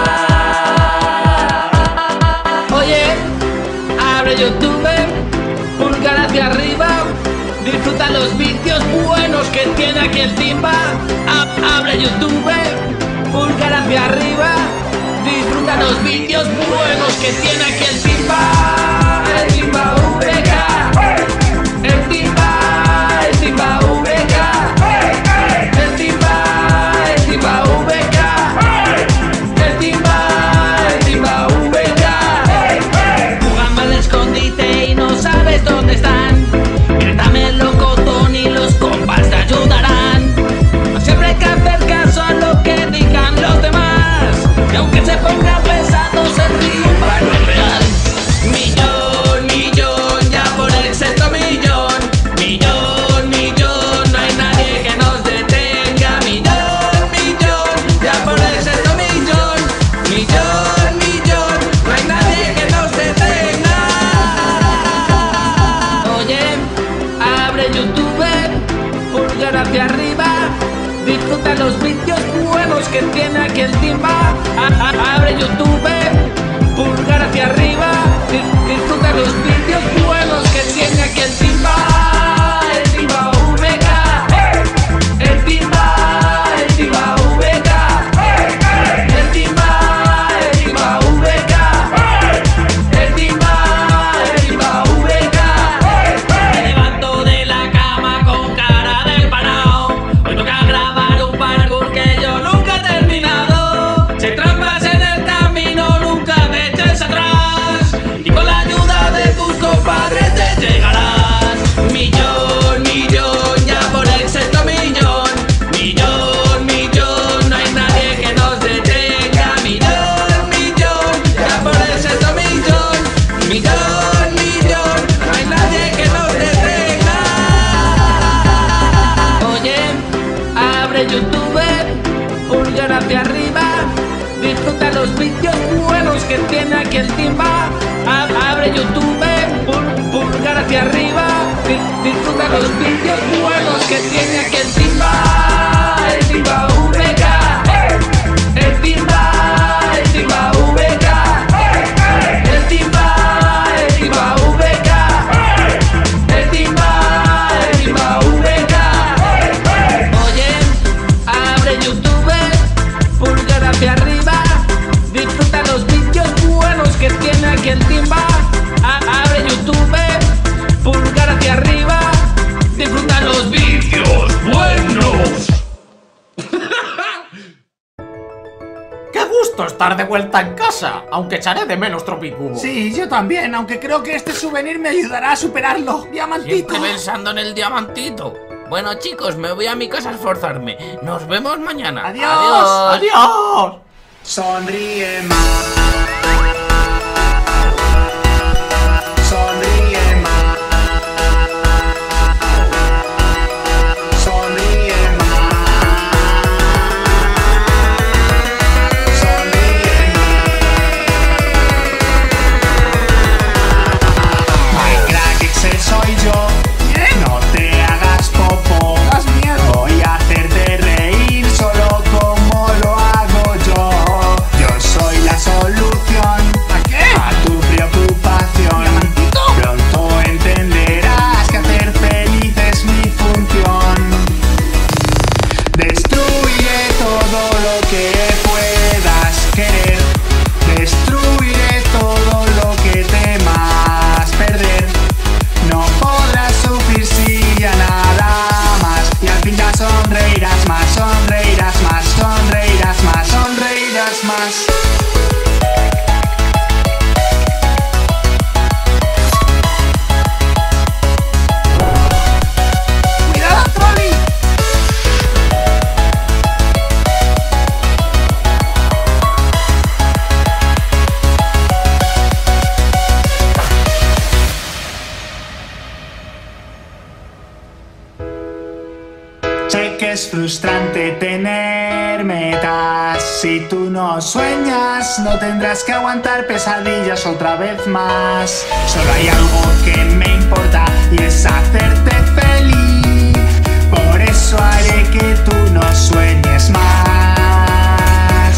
Oye, abre YouTube, pulgar hacia arriba, disfruta los vídeos buenos que tiene aquí el Timba. Abre YouTube, pulgar hacia arriba, disfruta los vídeos buenos que tiene aquí el Timba. El Timba VK, el Timba, el Timba VK, el Timba, el Timba VK, el Timba, el Timba VK. Jugando al escondite y no sabes dónde están. Grítame el locotón y los compas te ayudarán. No siempre hay que hacer caso a lo que digan los demás. Y aunque se ponga pesado, se rimba no es real. Millón, millón, ya por el sexto millón. Millón, millón, no hay nadie que nos detenga. Millón, millón, ya por el sexto millón. Millón, millón, no hay nadie que nos detenga. Oye, abre YouTube, pulgar hacia arriba, disfruta los vídeos buenos que tiene aquí el Timba. Abre YouTube, pulgar hacia arriba, disfruta los vídeos buenos que tiene aquí el Timba. El Timba VK, el Timba, el Timba VK, el Timba, el Timba VK, el Timba, el Timba VK. Me levanto de la cama con cara de empanao. Hoy toca grabar un parkour que yo nunca he terminado. Si hay trampas en el camino, nunca te eches atrás. Y con la ayuda de tus compadres te llegarás. Millón, millón, ya por el sexto millón. Millón, millón, no hay nadie que nos detenga. Millón, millón, ya por el sexto millón. Millón, millón, no hay nadie que nos detenga. Oye, abre YouTube, pulgar hacia arriba, disfruta los vídeos buenos que tiene aquí el Timba. Abre YouTube, pulgar hacia arriba, disfruta los vídeos buenos que tiene aquí el Timba. El Timba VK, el Timba, el Timba VK, el Timba, el Timba VK, el Timba, el Timba VK. Oye, abre YouTube, pulgar hacia arriba, disfruta los vídeos buenos que tiene aquí el Timba. Abre YouTube, pulgar hacia arriba, disfruta los vídeos buenos. ¡Qué gusto estar de vuelta en casa! Aunque echaré de menos Tropicubo. Sí, yo también, aunque creo que este souvenir me ayudará a superarlo. ¡Diamantito! Siempre pensando en el diamantito. Bueno, chicos, me voy a mi casa a esforzarme. Nos vemos mañana. ¡Adiós! ¡Adiós! ¡Adiós! Sonríe más. Sonríe más. Sonríe más. Sonríe más. My crack, ese soy yo. No te hagas popo. Voy a hacerte reír solo como lo hago yo. Yo soy la solución. frustrante tener metas. Si tú no sueñas, no tendrás que aguantar pesadillas otra vez más. Solo hay algo que me importa y es hacerte feliz. Por eso haré que tú no sueñes más,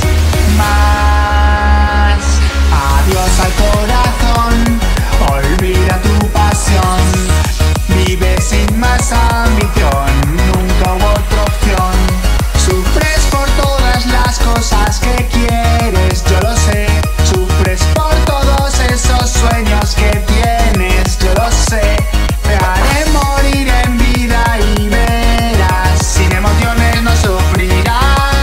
más. Adiós al corazón, olvida tu pasión. Vive sin más ambición, nunca hubo otra opción. Sufres por todas las cosas que quieres, yo lo sé. Sufres por todos esos sueños que tienes, yo lo sé. Te haré morir en vida y verás, sin emociones no sufrirás.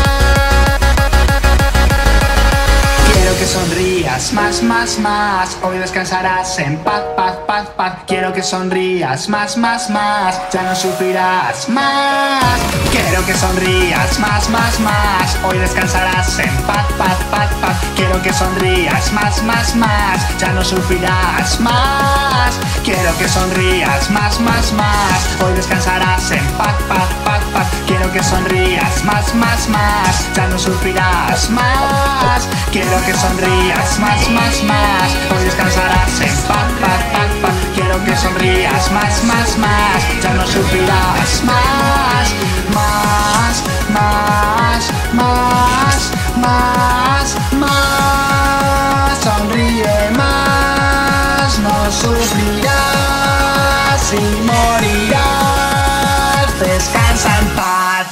Quiero que sonrías más, más, más. Hoy descansarás en paz, paz, paz, paz. Quiero que sonrías más, más, más. Ya no sufrirás más. Quiero que sonrías más, más, más. Hoy descansarás en paz, paz, paz, paz. Quiero que sonrías más, más, más. Ya no sufrirás más. Quiero que sonrías más, más, más. Hoy descansarás en paz, paz, paz, paz. Quiero que sonrías más, más, más. Ya no sufrirás más. Quiero que sonrías más, más, más. Hoy descansarás en paz, paz, paz, paz. Quiero que sonrías más, más, más. Ya no sufrirás más, más, más, más, más, más. Sonríe más, no sufrirás y morirás. Descansa en paz.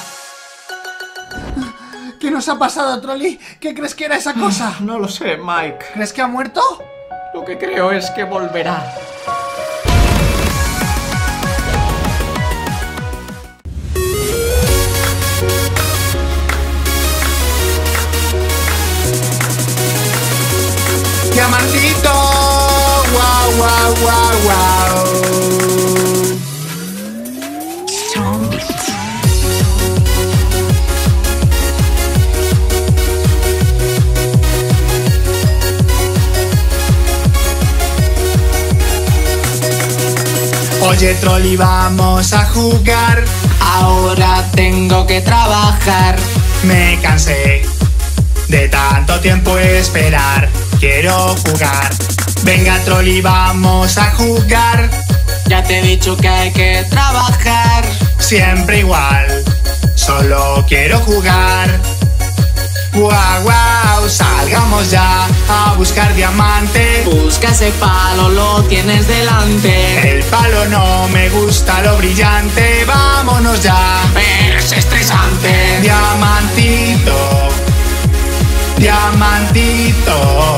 ¿Qué nos ha pasado, Trolli? ¿Qué crees que era esa cosa? No lo sé, Mike. ¿Crees que ha muerto? Lo que creo es que volverá. Diamantito, wow, wow, wow, wow. Oye, Trolli, vamos a jugar. Ahora tengo que trabajar. Me cansé de tanto tiempo esperar. Quiero jugar. Venga, Trolli, vamos a jugar. Ya te he dicho que hay que trabajar. Siempre igual, solo quiero jugar. Guau, guau, salgamos ya a buscar diamante. Busca ese palo, lo tienes delante. El palo no me gusta lo brillante. Vámonos ya. Pero es estresante. Diamantito, diamantito,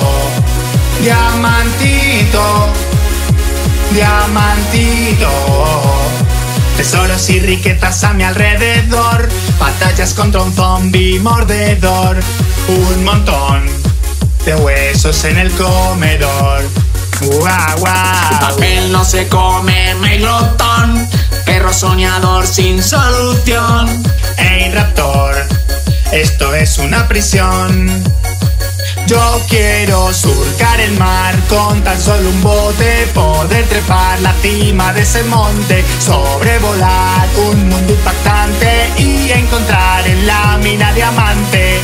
diamantito, diamantito. Tesoros y riquezas a mi alrededor. Batallas contra un zombie mordedor. Un montón de huesos en el comedor. Guau, guau. Papel no se come, meglotón. Perro soñador sin solución. Ey, Raptor, esto es una prisión. Yo quiero surcar el mar con tan solo un bote. Poder trepar la cima de ese monte. Sobrevolar un mundo impactante y encontrar en la mina diamante.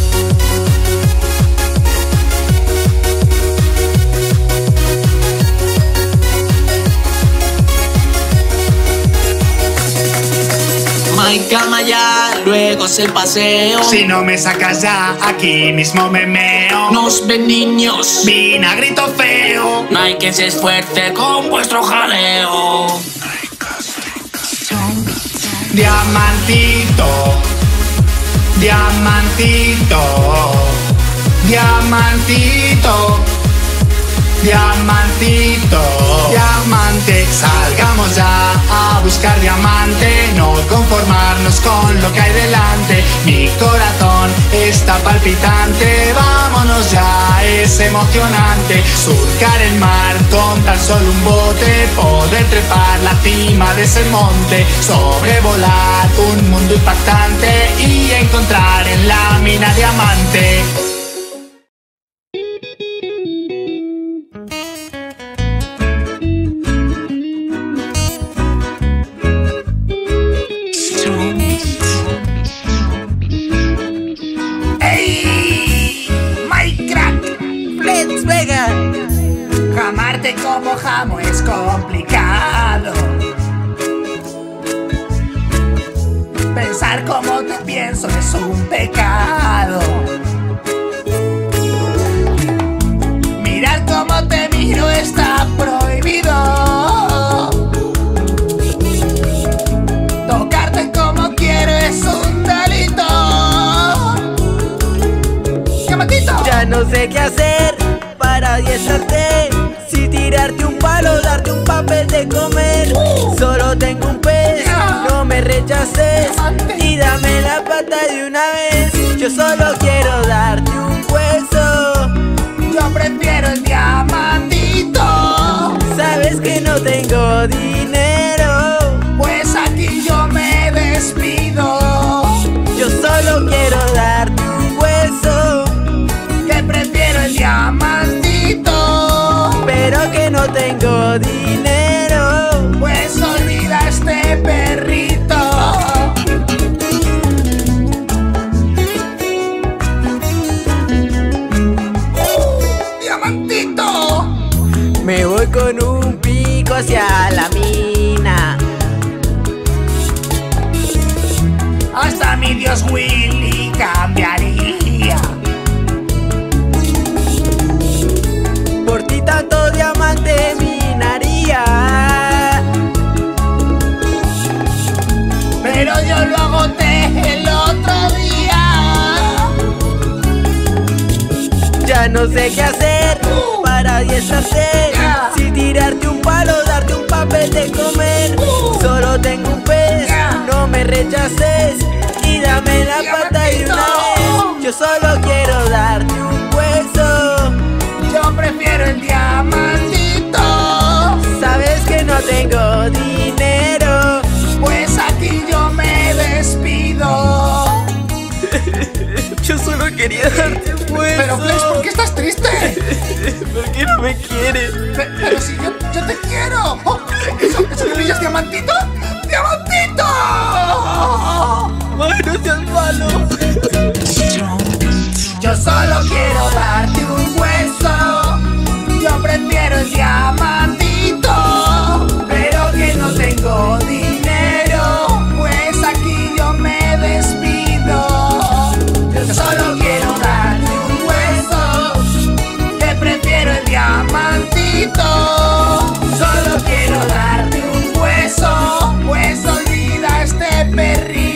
Mike, calma ya, luego es el paseo. Si no me sacas ya, aquí mismo me meo. Nos ven niños, vinagrito feo. No hay quien se esfuerce con vuestro jaleo. Diamantito, diamantito, diamantito, diamantito, diamante. Salgamos ya a buscar diamante. No conformarnos con lo que hay delante. Mi corazón está palpitante. Vámonos ya, es emocionante. Surcar el mar con tan solo un bote. Poder trepar la cima de ese monte. Sobrevolar un mundo impactante y encontrar en la mina diamante. pega. Amarte como Jamo es complicado. Pensar como te pienso es un pecado. Mirar como te miro está prohibido. Tocarte como quiero es un delito. ¡Diamantito! Ya no sé qué hacer para adiestrarte. Si tirarte un palo, darte un papel de comer. Solo tengo un pez, no me rechaces. Y dame la pata de una vez. Yo solo quiero darte un hueso. Yo prefiero el diamantito. Sabes que no tengo dinero. Pues aquí yo me despido. Yo solo quiero darte un hueso. Que prefiero el diamantito. Pero que no tengo dinero. Pues olvida este perrito. ¡Diamantito! Me voy con un pico hacia la mina. Hasta mi Dios Willy cambiaría. Por ti tanto diamante minaría. Pero yo lo agoté el otro día. Ya no sé qué hacer para adiestrarte. Si tirarte un palo, darte un papel de comer. Solo tengo un pez, no me rechaces. Y dame la pata de una vez. Yo solo quiero darte un hueso. Yo prefiero el diamantito. Sabes que no tengo dinero. Pues aquí yo me despido. Yo solo quería darte un hueso. Pero Flex, ¿por qué estás triste? ¿Por qué no me quieres? Pero si yo te quiero. Oh, ¿eso que brillas, diamantito? ¡Diamantito! ¡Ay, no seas malo! Yo solo quiero darte un hueso. Yo prefiero el diamantito. Pero que no tengo dinero. Pues aquí yo me despido. Yo solo quiero darte un hueso. Que prefiero el diamantito. Solo quiero darte un hueso. Pues olvida este perrito.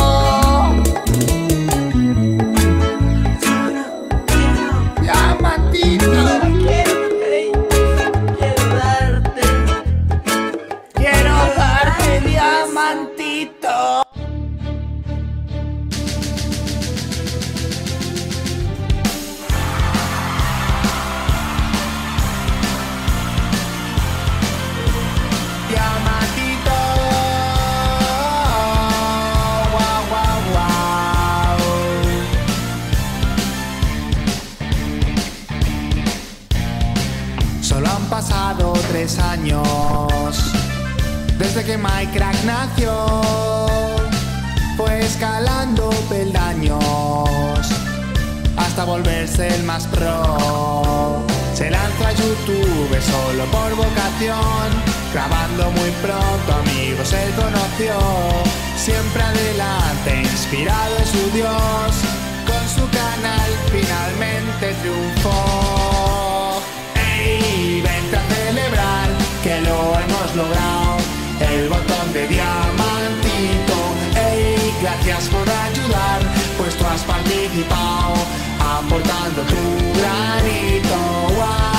Solo han pasado 3 años desde que Minecraft nació. Fue escalando peldaños hasta volverse el más pro. Se lanzó a YouTube solo por vocación, grabando muy pronto amigos él conoció. Siempre adelante, inspirado en su Dios, con su canal finalmente triunfó. ¡Ey! Vente a celebrar que lo hemos logrado, el botón de diamantito. ¡Ey! Gracias por ayudar, pues tú has participado, aportando tu granito. ¡Wow!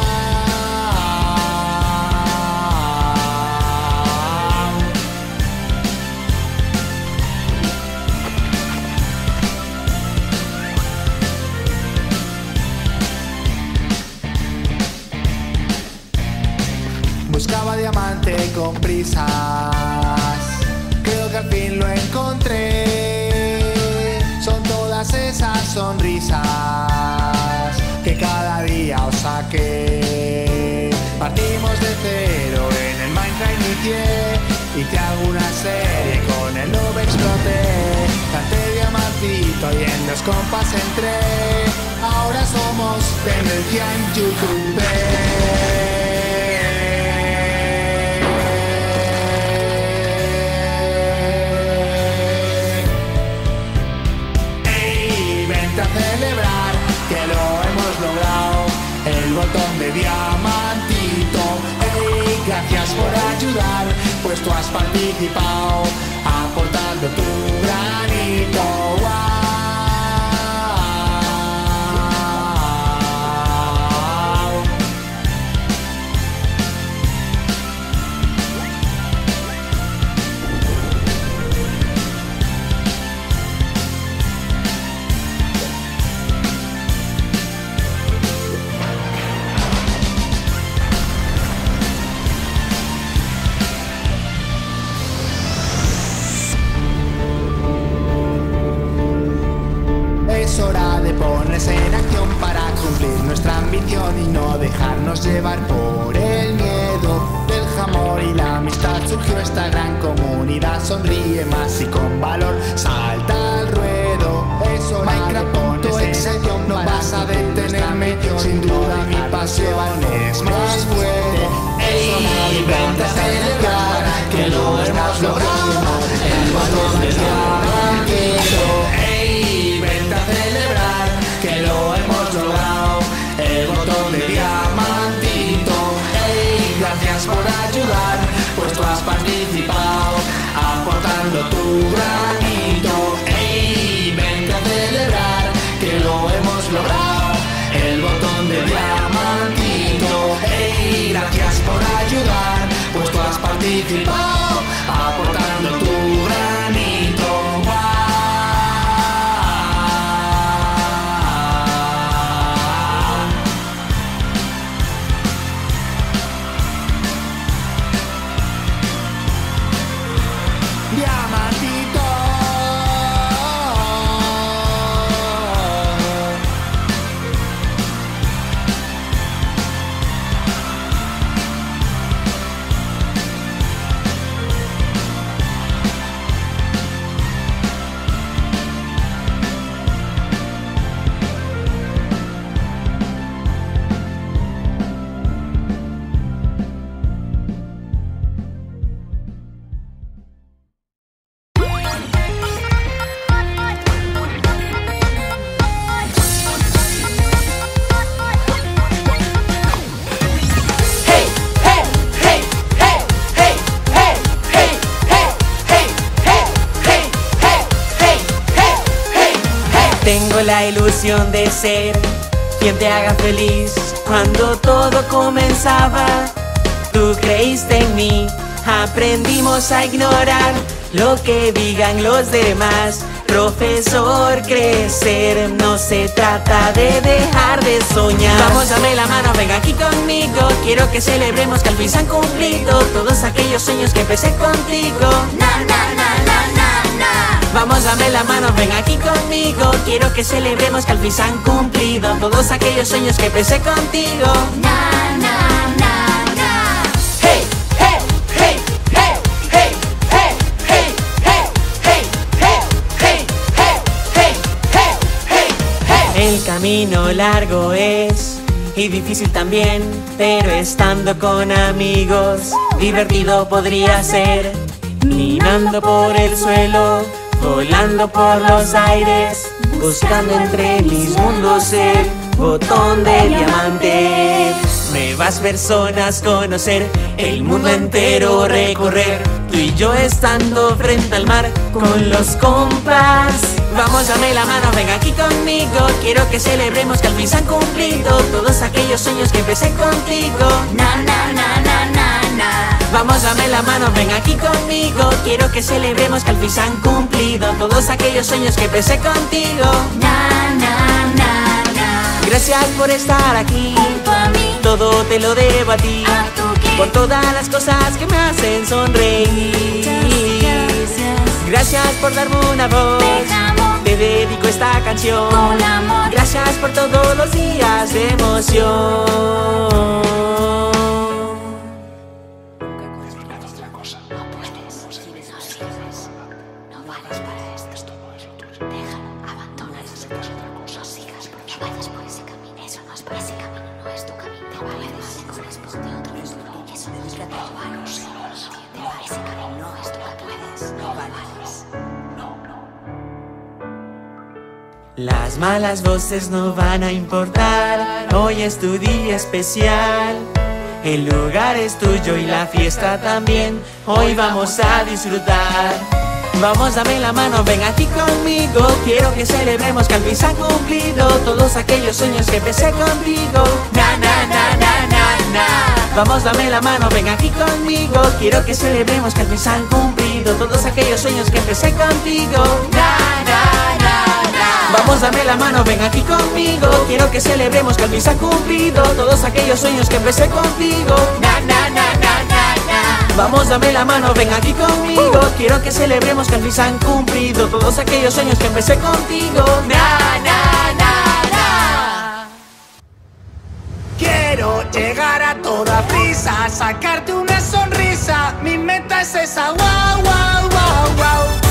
Buscaba diamante con prisas, creo que al fin lo encontré. Son todas esas sonrisas que cada día os saqué. Partimos de cero, en el Minecraft inicié, y te hago una serie, con el noob exploté. Canté diamantito y en los compas entré. ahora somos tendencia en YouTube. Ey, vente a celebrar que lo hemos logrado, el botón de diamantito. Ey, gracias por ayudar, pues tú has participado, aportando tu granito. Es hora de ponerse en acción para cumplir nuestra ambición y no dejarnos llevar por el miedo del jamón y la amistad. Surgió esta gran comunidad, sonríe más y con valor salta al ruedo. Es hora de ponerse en acción, no vas a detenerme, sin duda mi pasión es más fuerte. Ey, vente a celebrar que lo hemos logrado, el valor de diamantito. Celebrar que lo hemos logrado, el botón de diamantito. Ey, gracias por ayudar, pues tú has participado, aportando tu granito. Ey, vente a celebrar que lo hemos logrado, el botón de diamantito. Ey, gracias por ayudar, pues tú has participado, aportando tu granito. Tengo la ilusión de ser quien te haga feliz. Cuando todo comenzaba, tú creíste en mí. Aprendimos a ignorar lo que digan los demás. Profesor, crecer no se trata de dejar de soñar. Vamos, dame la mano, venga aquí conmigo. Quiero que celebremos que al fin se han cumplido todos aquellos sueños que empecé contigo. Vamos, dame la mano, ven aquí conmigo. Quiero que celebremos que al fin se han cumplido todos aquellos sueños que empecé contigo. Hey, hey, hey, hey, hey, hey, hey, hey, hey, hey, hey, hey, hey, hey. El camino largo es y difícil también, pero estando con amigos divertido podría ser. Minando por el suelo, volando por los aires, buscando entre mis mundos el botón de diamante. Nuevas personas conocer, el mundo entero recorrer. Tú y yo estando frente al mar con los compas. Vamos, dame la mano, ven aquí conmigo. Quiero que celebremos que al fin se han cumplido todos aquellos sueños que empecé contigo. Vamos, dame la mano, ven aquí conmigo. Quiero que celebremos que al fin se han cumplido todos aquellos sueños que empecé contigo. Gracias por estar aquí, todo te lo debo a ti, por todas las cosas que me hacen sonreír. Gracias por darme una voz, te dedico esta canción. Gracias por todos los días de emoción. No vales para esto, déjalo, abandona, no sigas porque vayas por Las malas voces no van a importar, hoy es tu día especial. El lugar es tuyo y la fiesta también, hoy vamos a disfrutar. Vamos, dame la mano, ven aquí conmigo, quiero que celebremos que al fin se han cumplido todos aquellos sueños que empecé contigo. Na, na, na, na, na, na. Vamos, dame la mano, ven aquí conmigo, quiero que celebremos que al fin se han cumplido todos aquellos sueños que empecé contigo. Na, na, na, na. Vamos, dame la mano, ven aquí conmigo, quiero que celebremos que al fin se han cumplido todos aquellos sueños que empecé contigo. Na, na, na, na, na, na. Vamos, dame la mano, ven aquí conmigo, quiero que celebremos que al fin se han cumplido todos aquellos sueños que empecé contigo. Na, na, na, na. Quiero llegar a toda prisa, sacarte una sonrisa, mi meta es esa, wow, wow, wow, wow.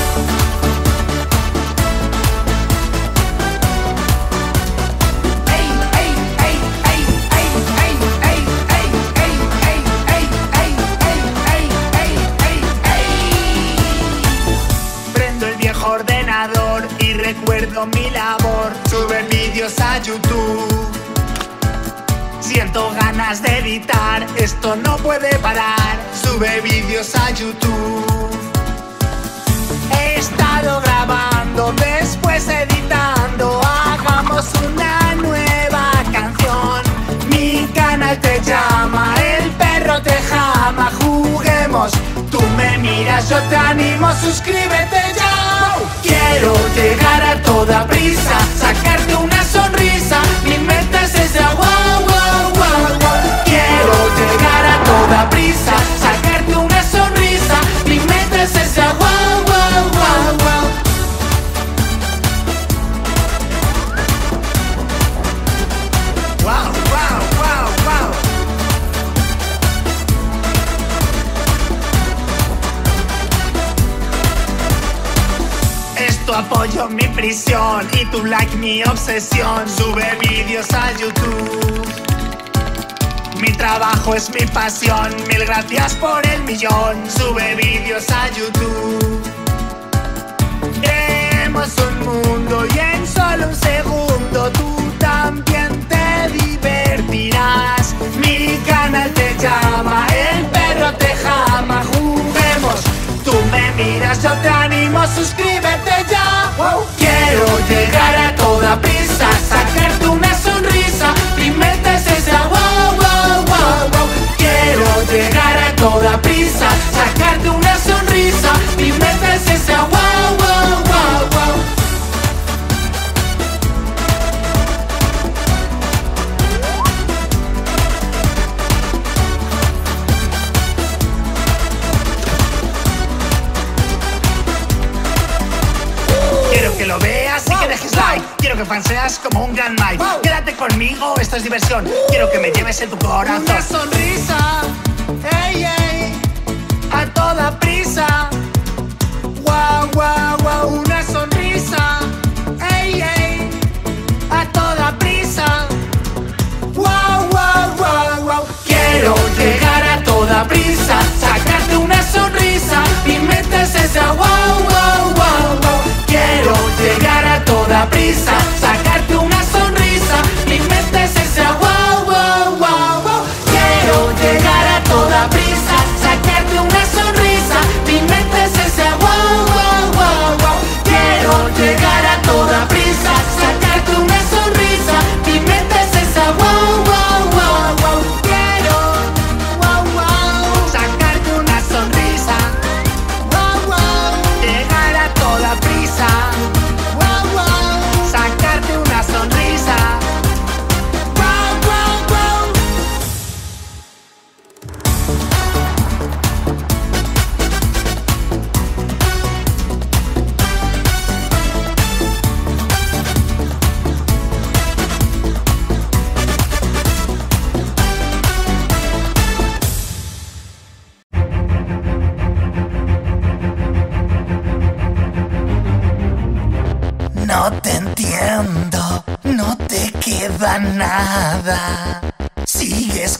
Ordenador y recuerdo mi labor, sube vídeos a YouTube. Siento ganas de editar, esto no puede parar, sube vídeos a YouTube. He estado grabando, después editando, hagamos una nueva canción. Mi canal te llama, el perro te jama, juguemos. Tú me miras, yo te animo, suscríbete ya. Quiero llegar a toda prisa, sacarte una sonrisa, mi meta es esa, wow, wow, wow, wow. Quiero llegar a toda prisa, sacarte una sonrisa, mi meta es esa, wow, wow, wow, wow. Wow, wow, wow, wow. Tu apoyo mi prisión y tu like mi obsesión. Sube vídeos a YouTube. Mi trabajo es mi pasión. Mil gracias por el millón. Sube vídeos a YouTube. Queremos un mundo y en solo un segundo tú también te divertirás. Mi canal te llama, el perro te jama, juguemos. Tú me miras, yo te animo, suscríbete ya. Wow. Quiero llegar a toda prisa, sacarte una sonrisa, mi meta es esa, wow, wow, wow, wow. Quiero llegar a toda prisa, sacarte una sonrisa, mi meta es esa, wow, wow, wow, wow. Quiero que lo veas y que dejes like. Quiero que fanseas como un gran Mike. Quédate conmigo, esto es diversión. Quiero que me lleves en tu corazón. Una sonrisa, ey, ey, a toda prisa. Wow, wow, wow, una sonrisa, ey, ey, a toda prisa. Wow, wow, wow, wow. Quiero llegar a toda prisa, sacarte una sonrisa, mi meta es esa, wow, wow, wow, wow. Quiero llegar a toda prisa, sacarte una sonrisa, mi meta es esa, wow, wow, wow, wow. Quiero llegar a toda prisa, sacarte una sonrisa, mi meta es esa, wow, wow, wow,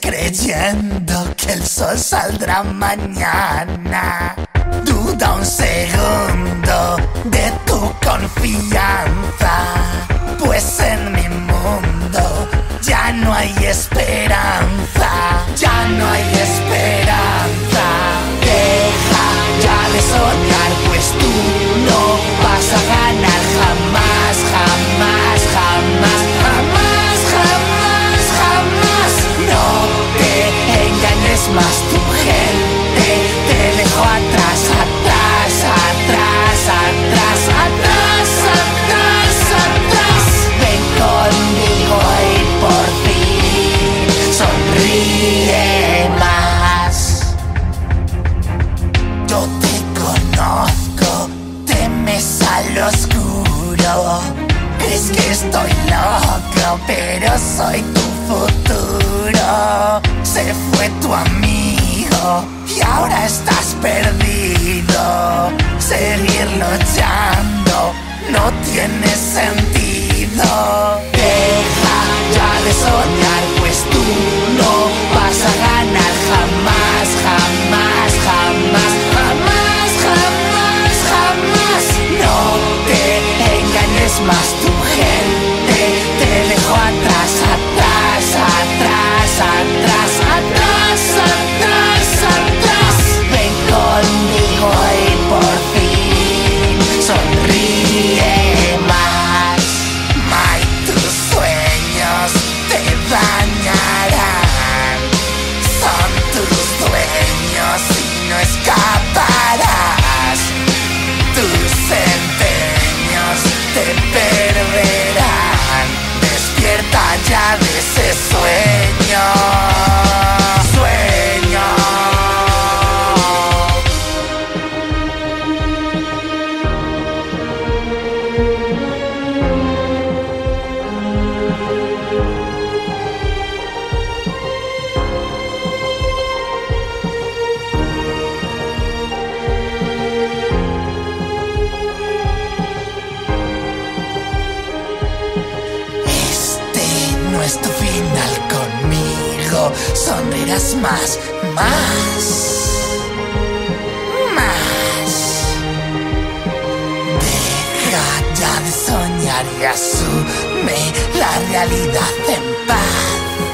creyendo que el sol saldrá mañana. Duda un segundo de tu confianza, pues en mi mundo ya no hay esperanza, ya no hay esperanza. Deja ya de soñar, pues tú no vas a ganar jamás, jamás, jamás, jamás, jamás, jamás. No te engañes más, tu gente te dejó atrás, atrás, atrás, atrás, atrás, atrás, atrás. Ven conmigo y por fin sonríe más. Yo te conozco, temes al oscuro. Crees que estoy loco, pero soy tu futuro. Se fue tu amigo y ahora estás perdido. Seguir luchando no tiene sentido. Deja ya de soñar, pues tú no vas a ganar jamás, jamás, jamás, jamás, jamás, jamás. No te engañes más, tu gente te dejó atrás, atrás, atrás, atrás, atrás, atrás, atrás. Ven conmigo y por fin sonríe más. Tus sueños te dañarán, son tus dueños y no escaparás. Tus empeños te perderán. Despierta ya de ese sueño. No es tu final conmigo, sonreirás más, más, más. Deja ya de soñar y asume la realidad en paz.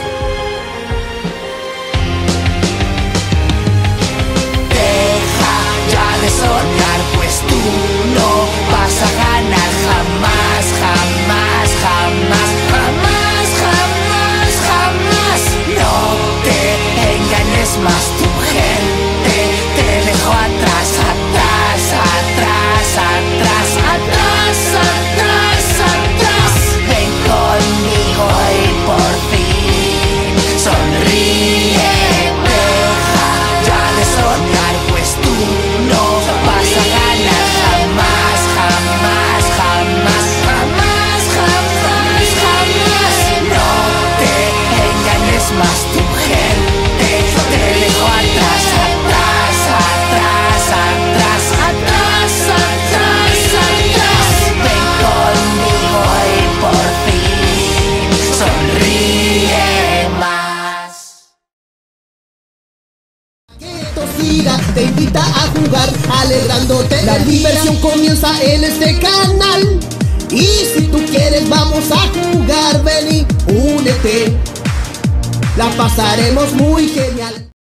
Deja ya de soñar, pues tú no vas a ganar jamás, jamás, jamás, jamás, jamás, jamás. No te engañes más, tu gente te dejó atrás, atrás, atrás, atrás, atrás, atrás, atrás. Ven conmigo y por fin sonríe. Deja ya de soñar, pues tú no vas a ganar jamás, jamás, jamás, jamás, jamás, jamás. No te engañes más, tu gente te dejó atrás, atrás, atrás, atrás, atrás, atrás, atrás. Ven conmigo y por fin sonríe más. Tosida te invita a jugar, alegrándote. La diversión comienza en este canal. Y si tú quieres vamos a jugar, ven y únete. La pasaremos muy genial.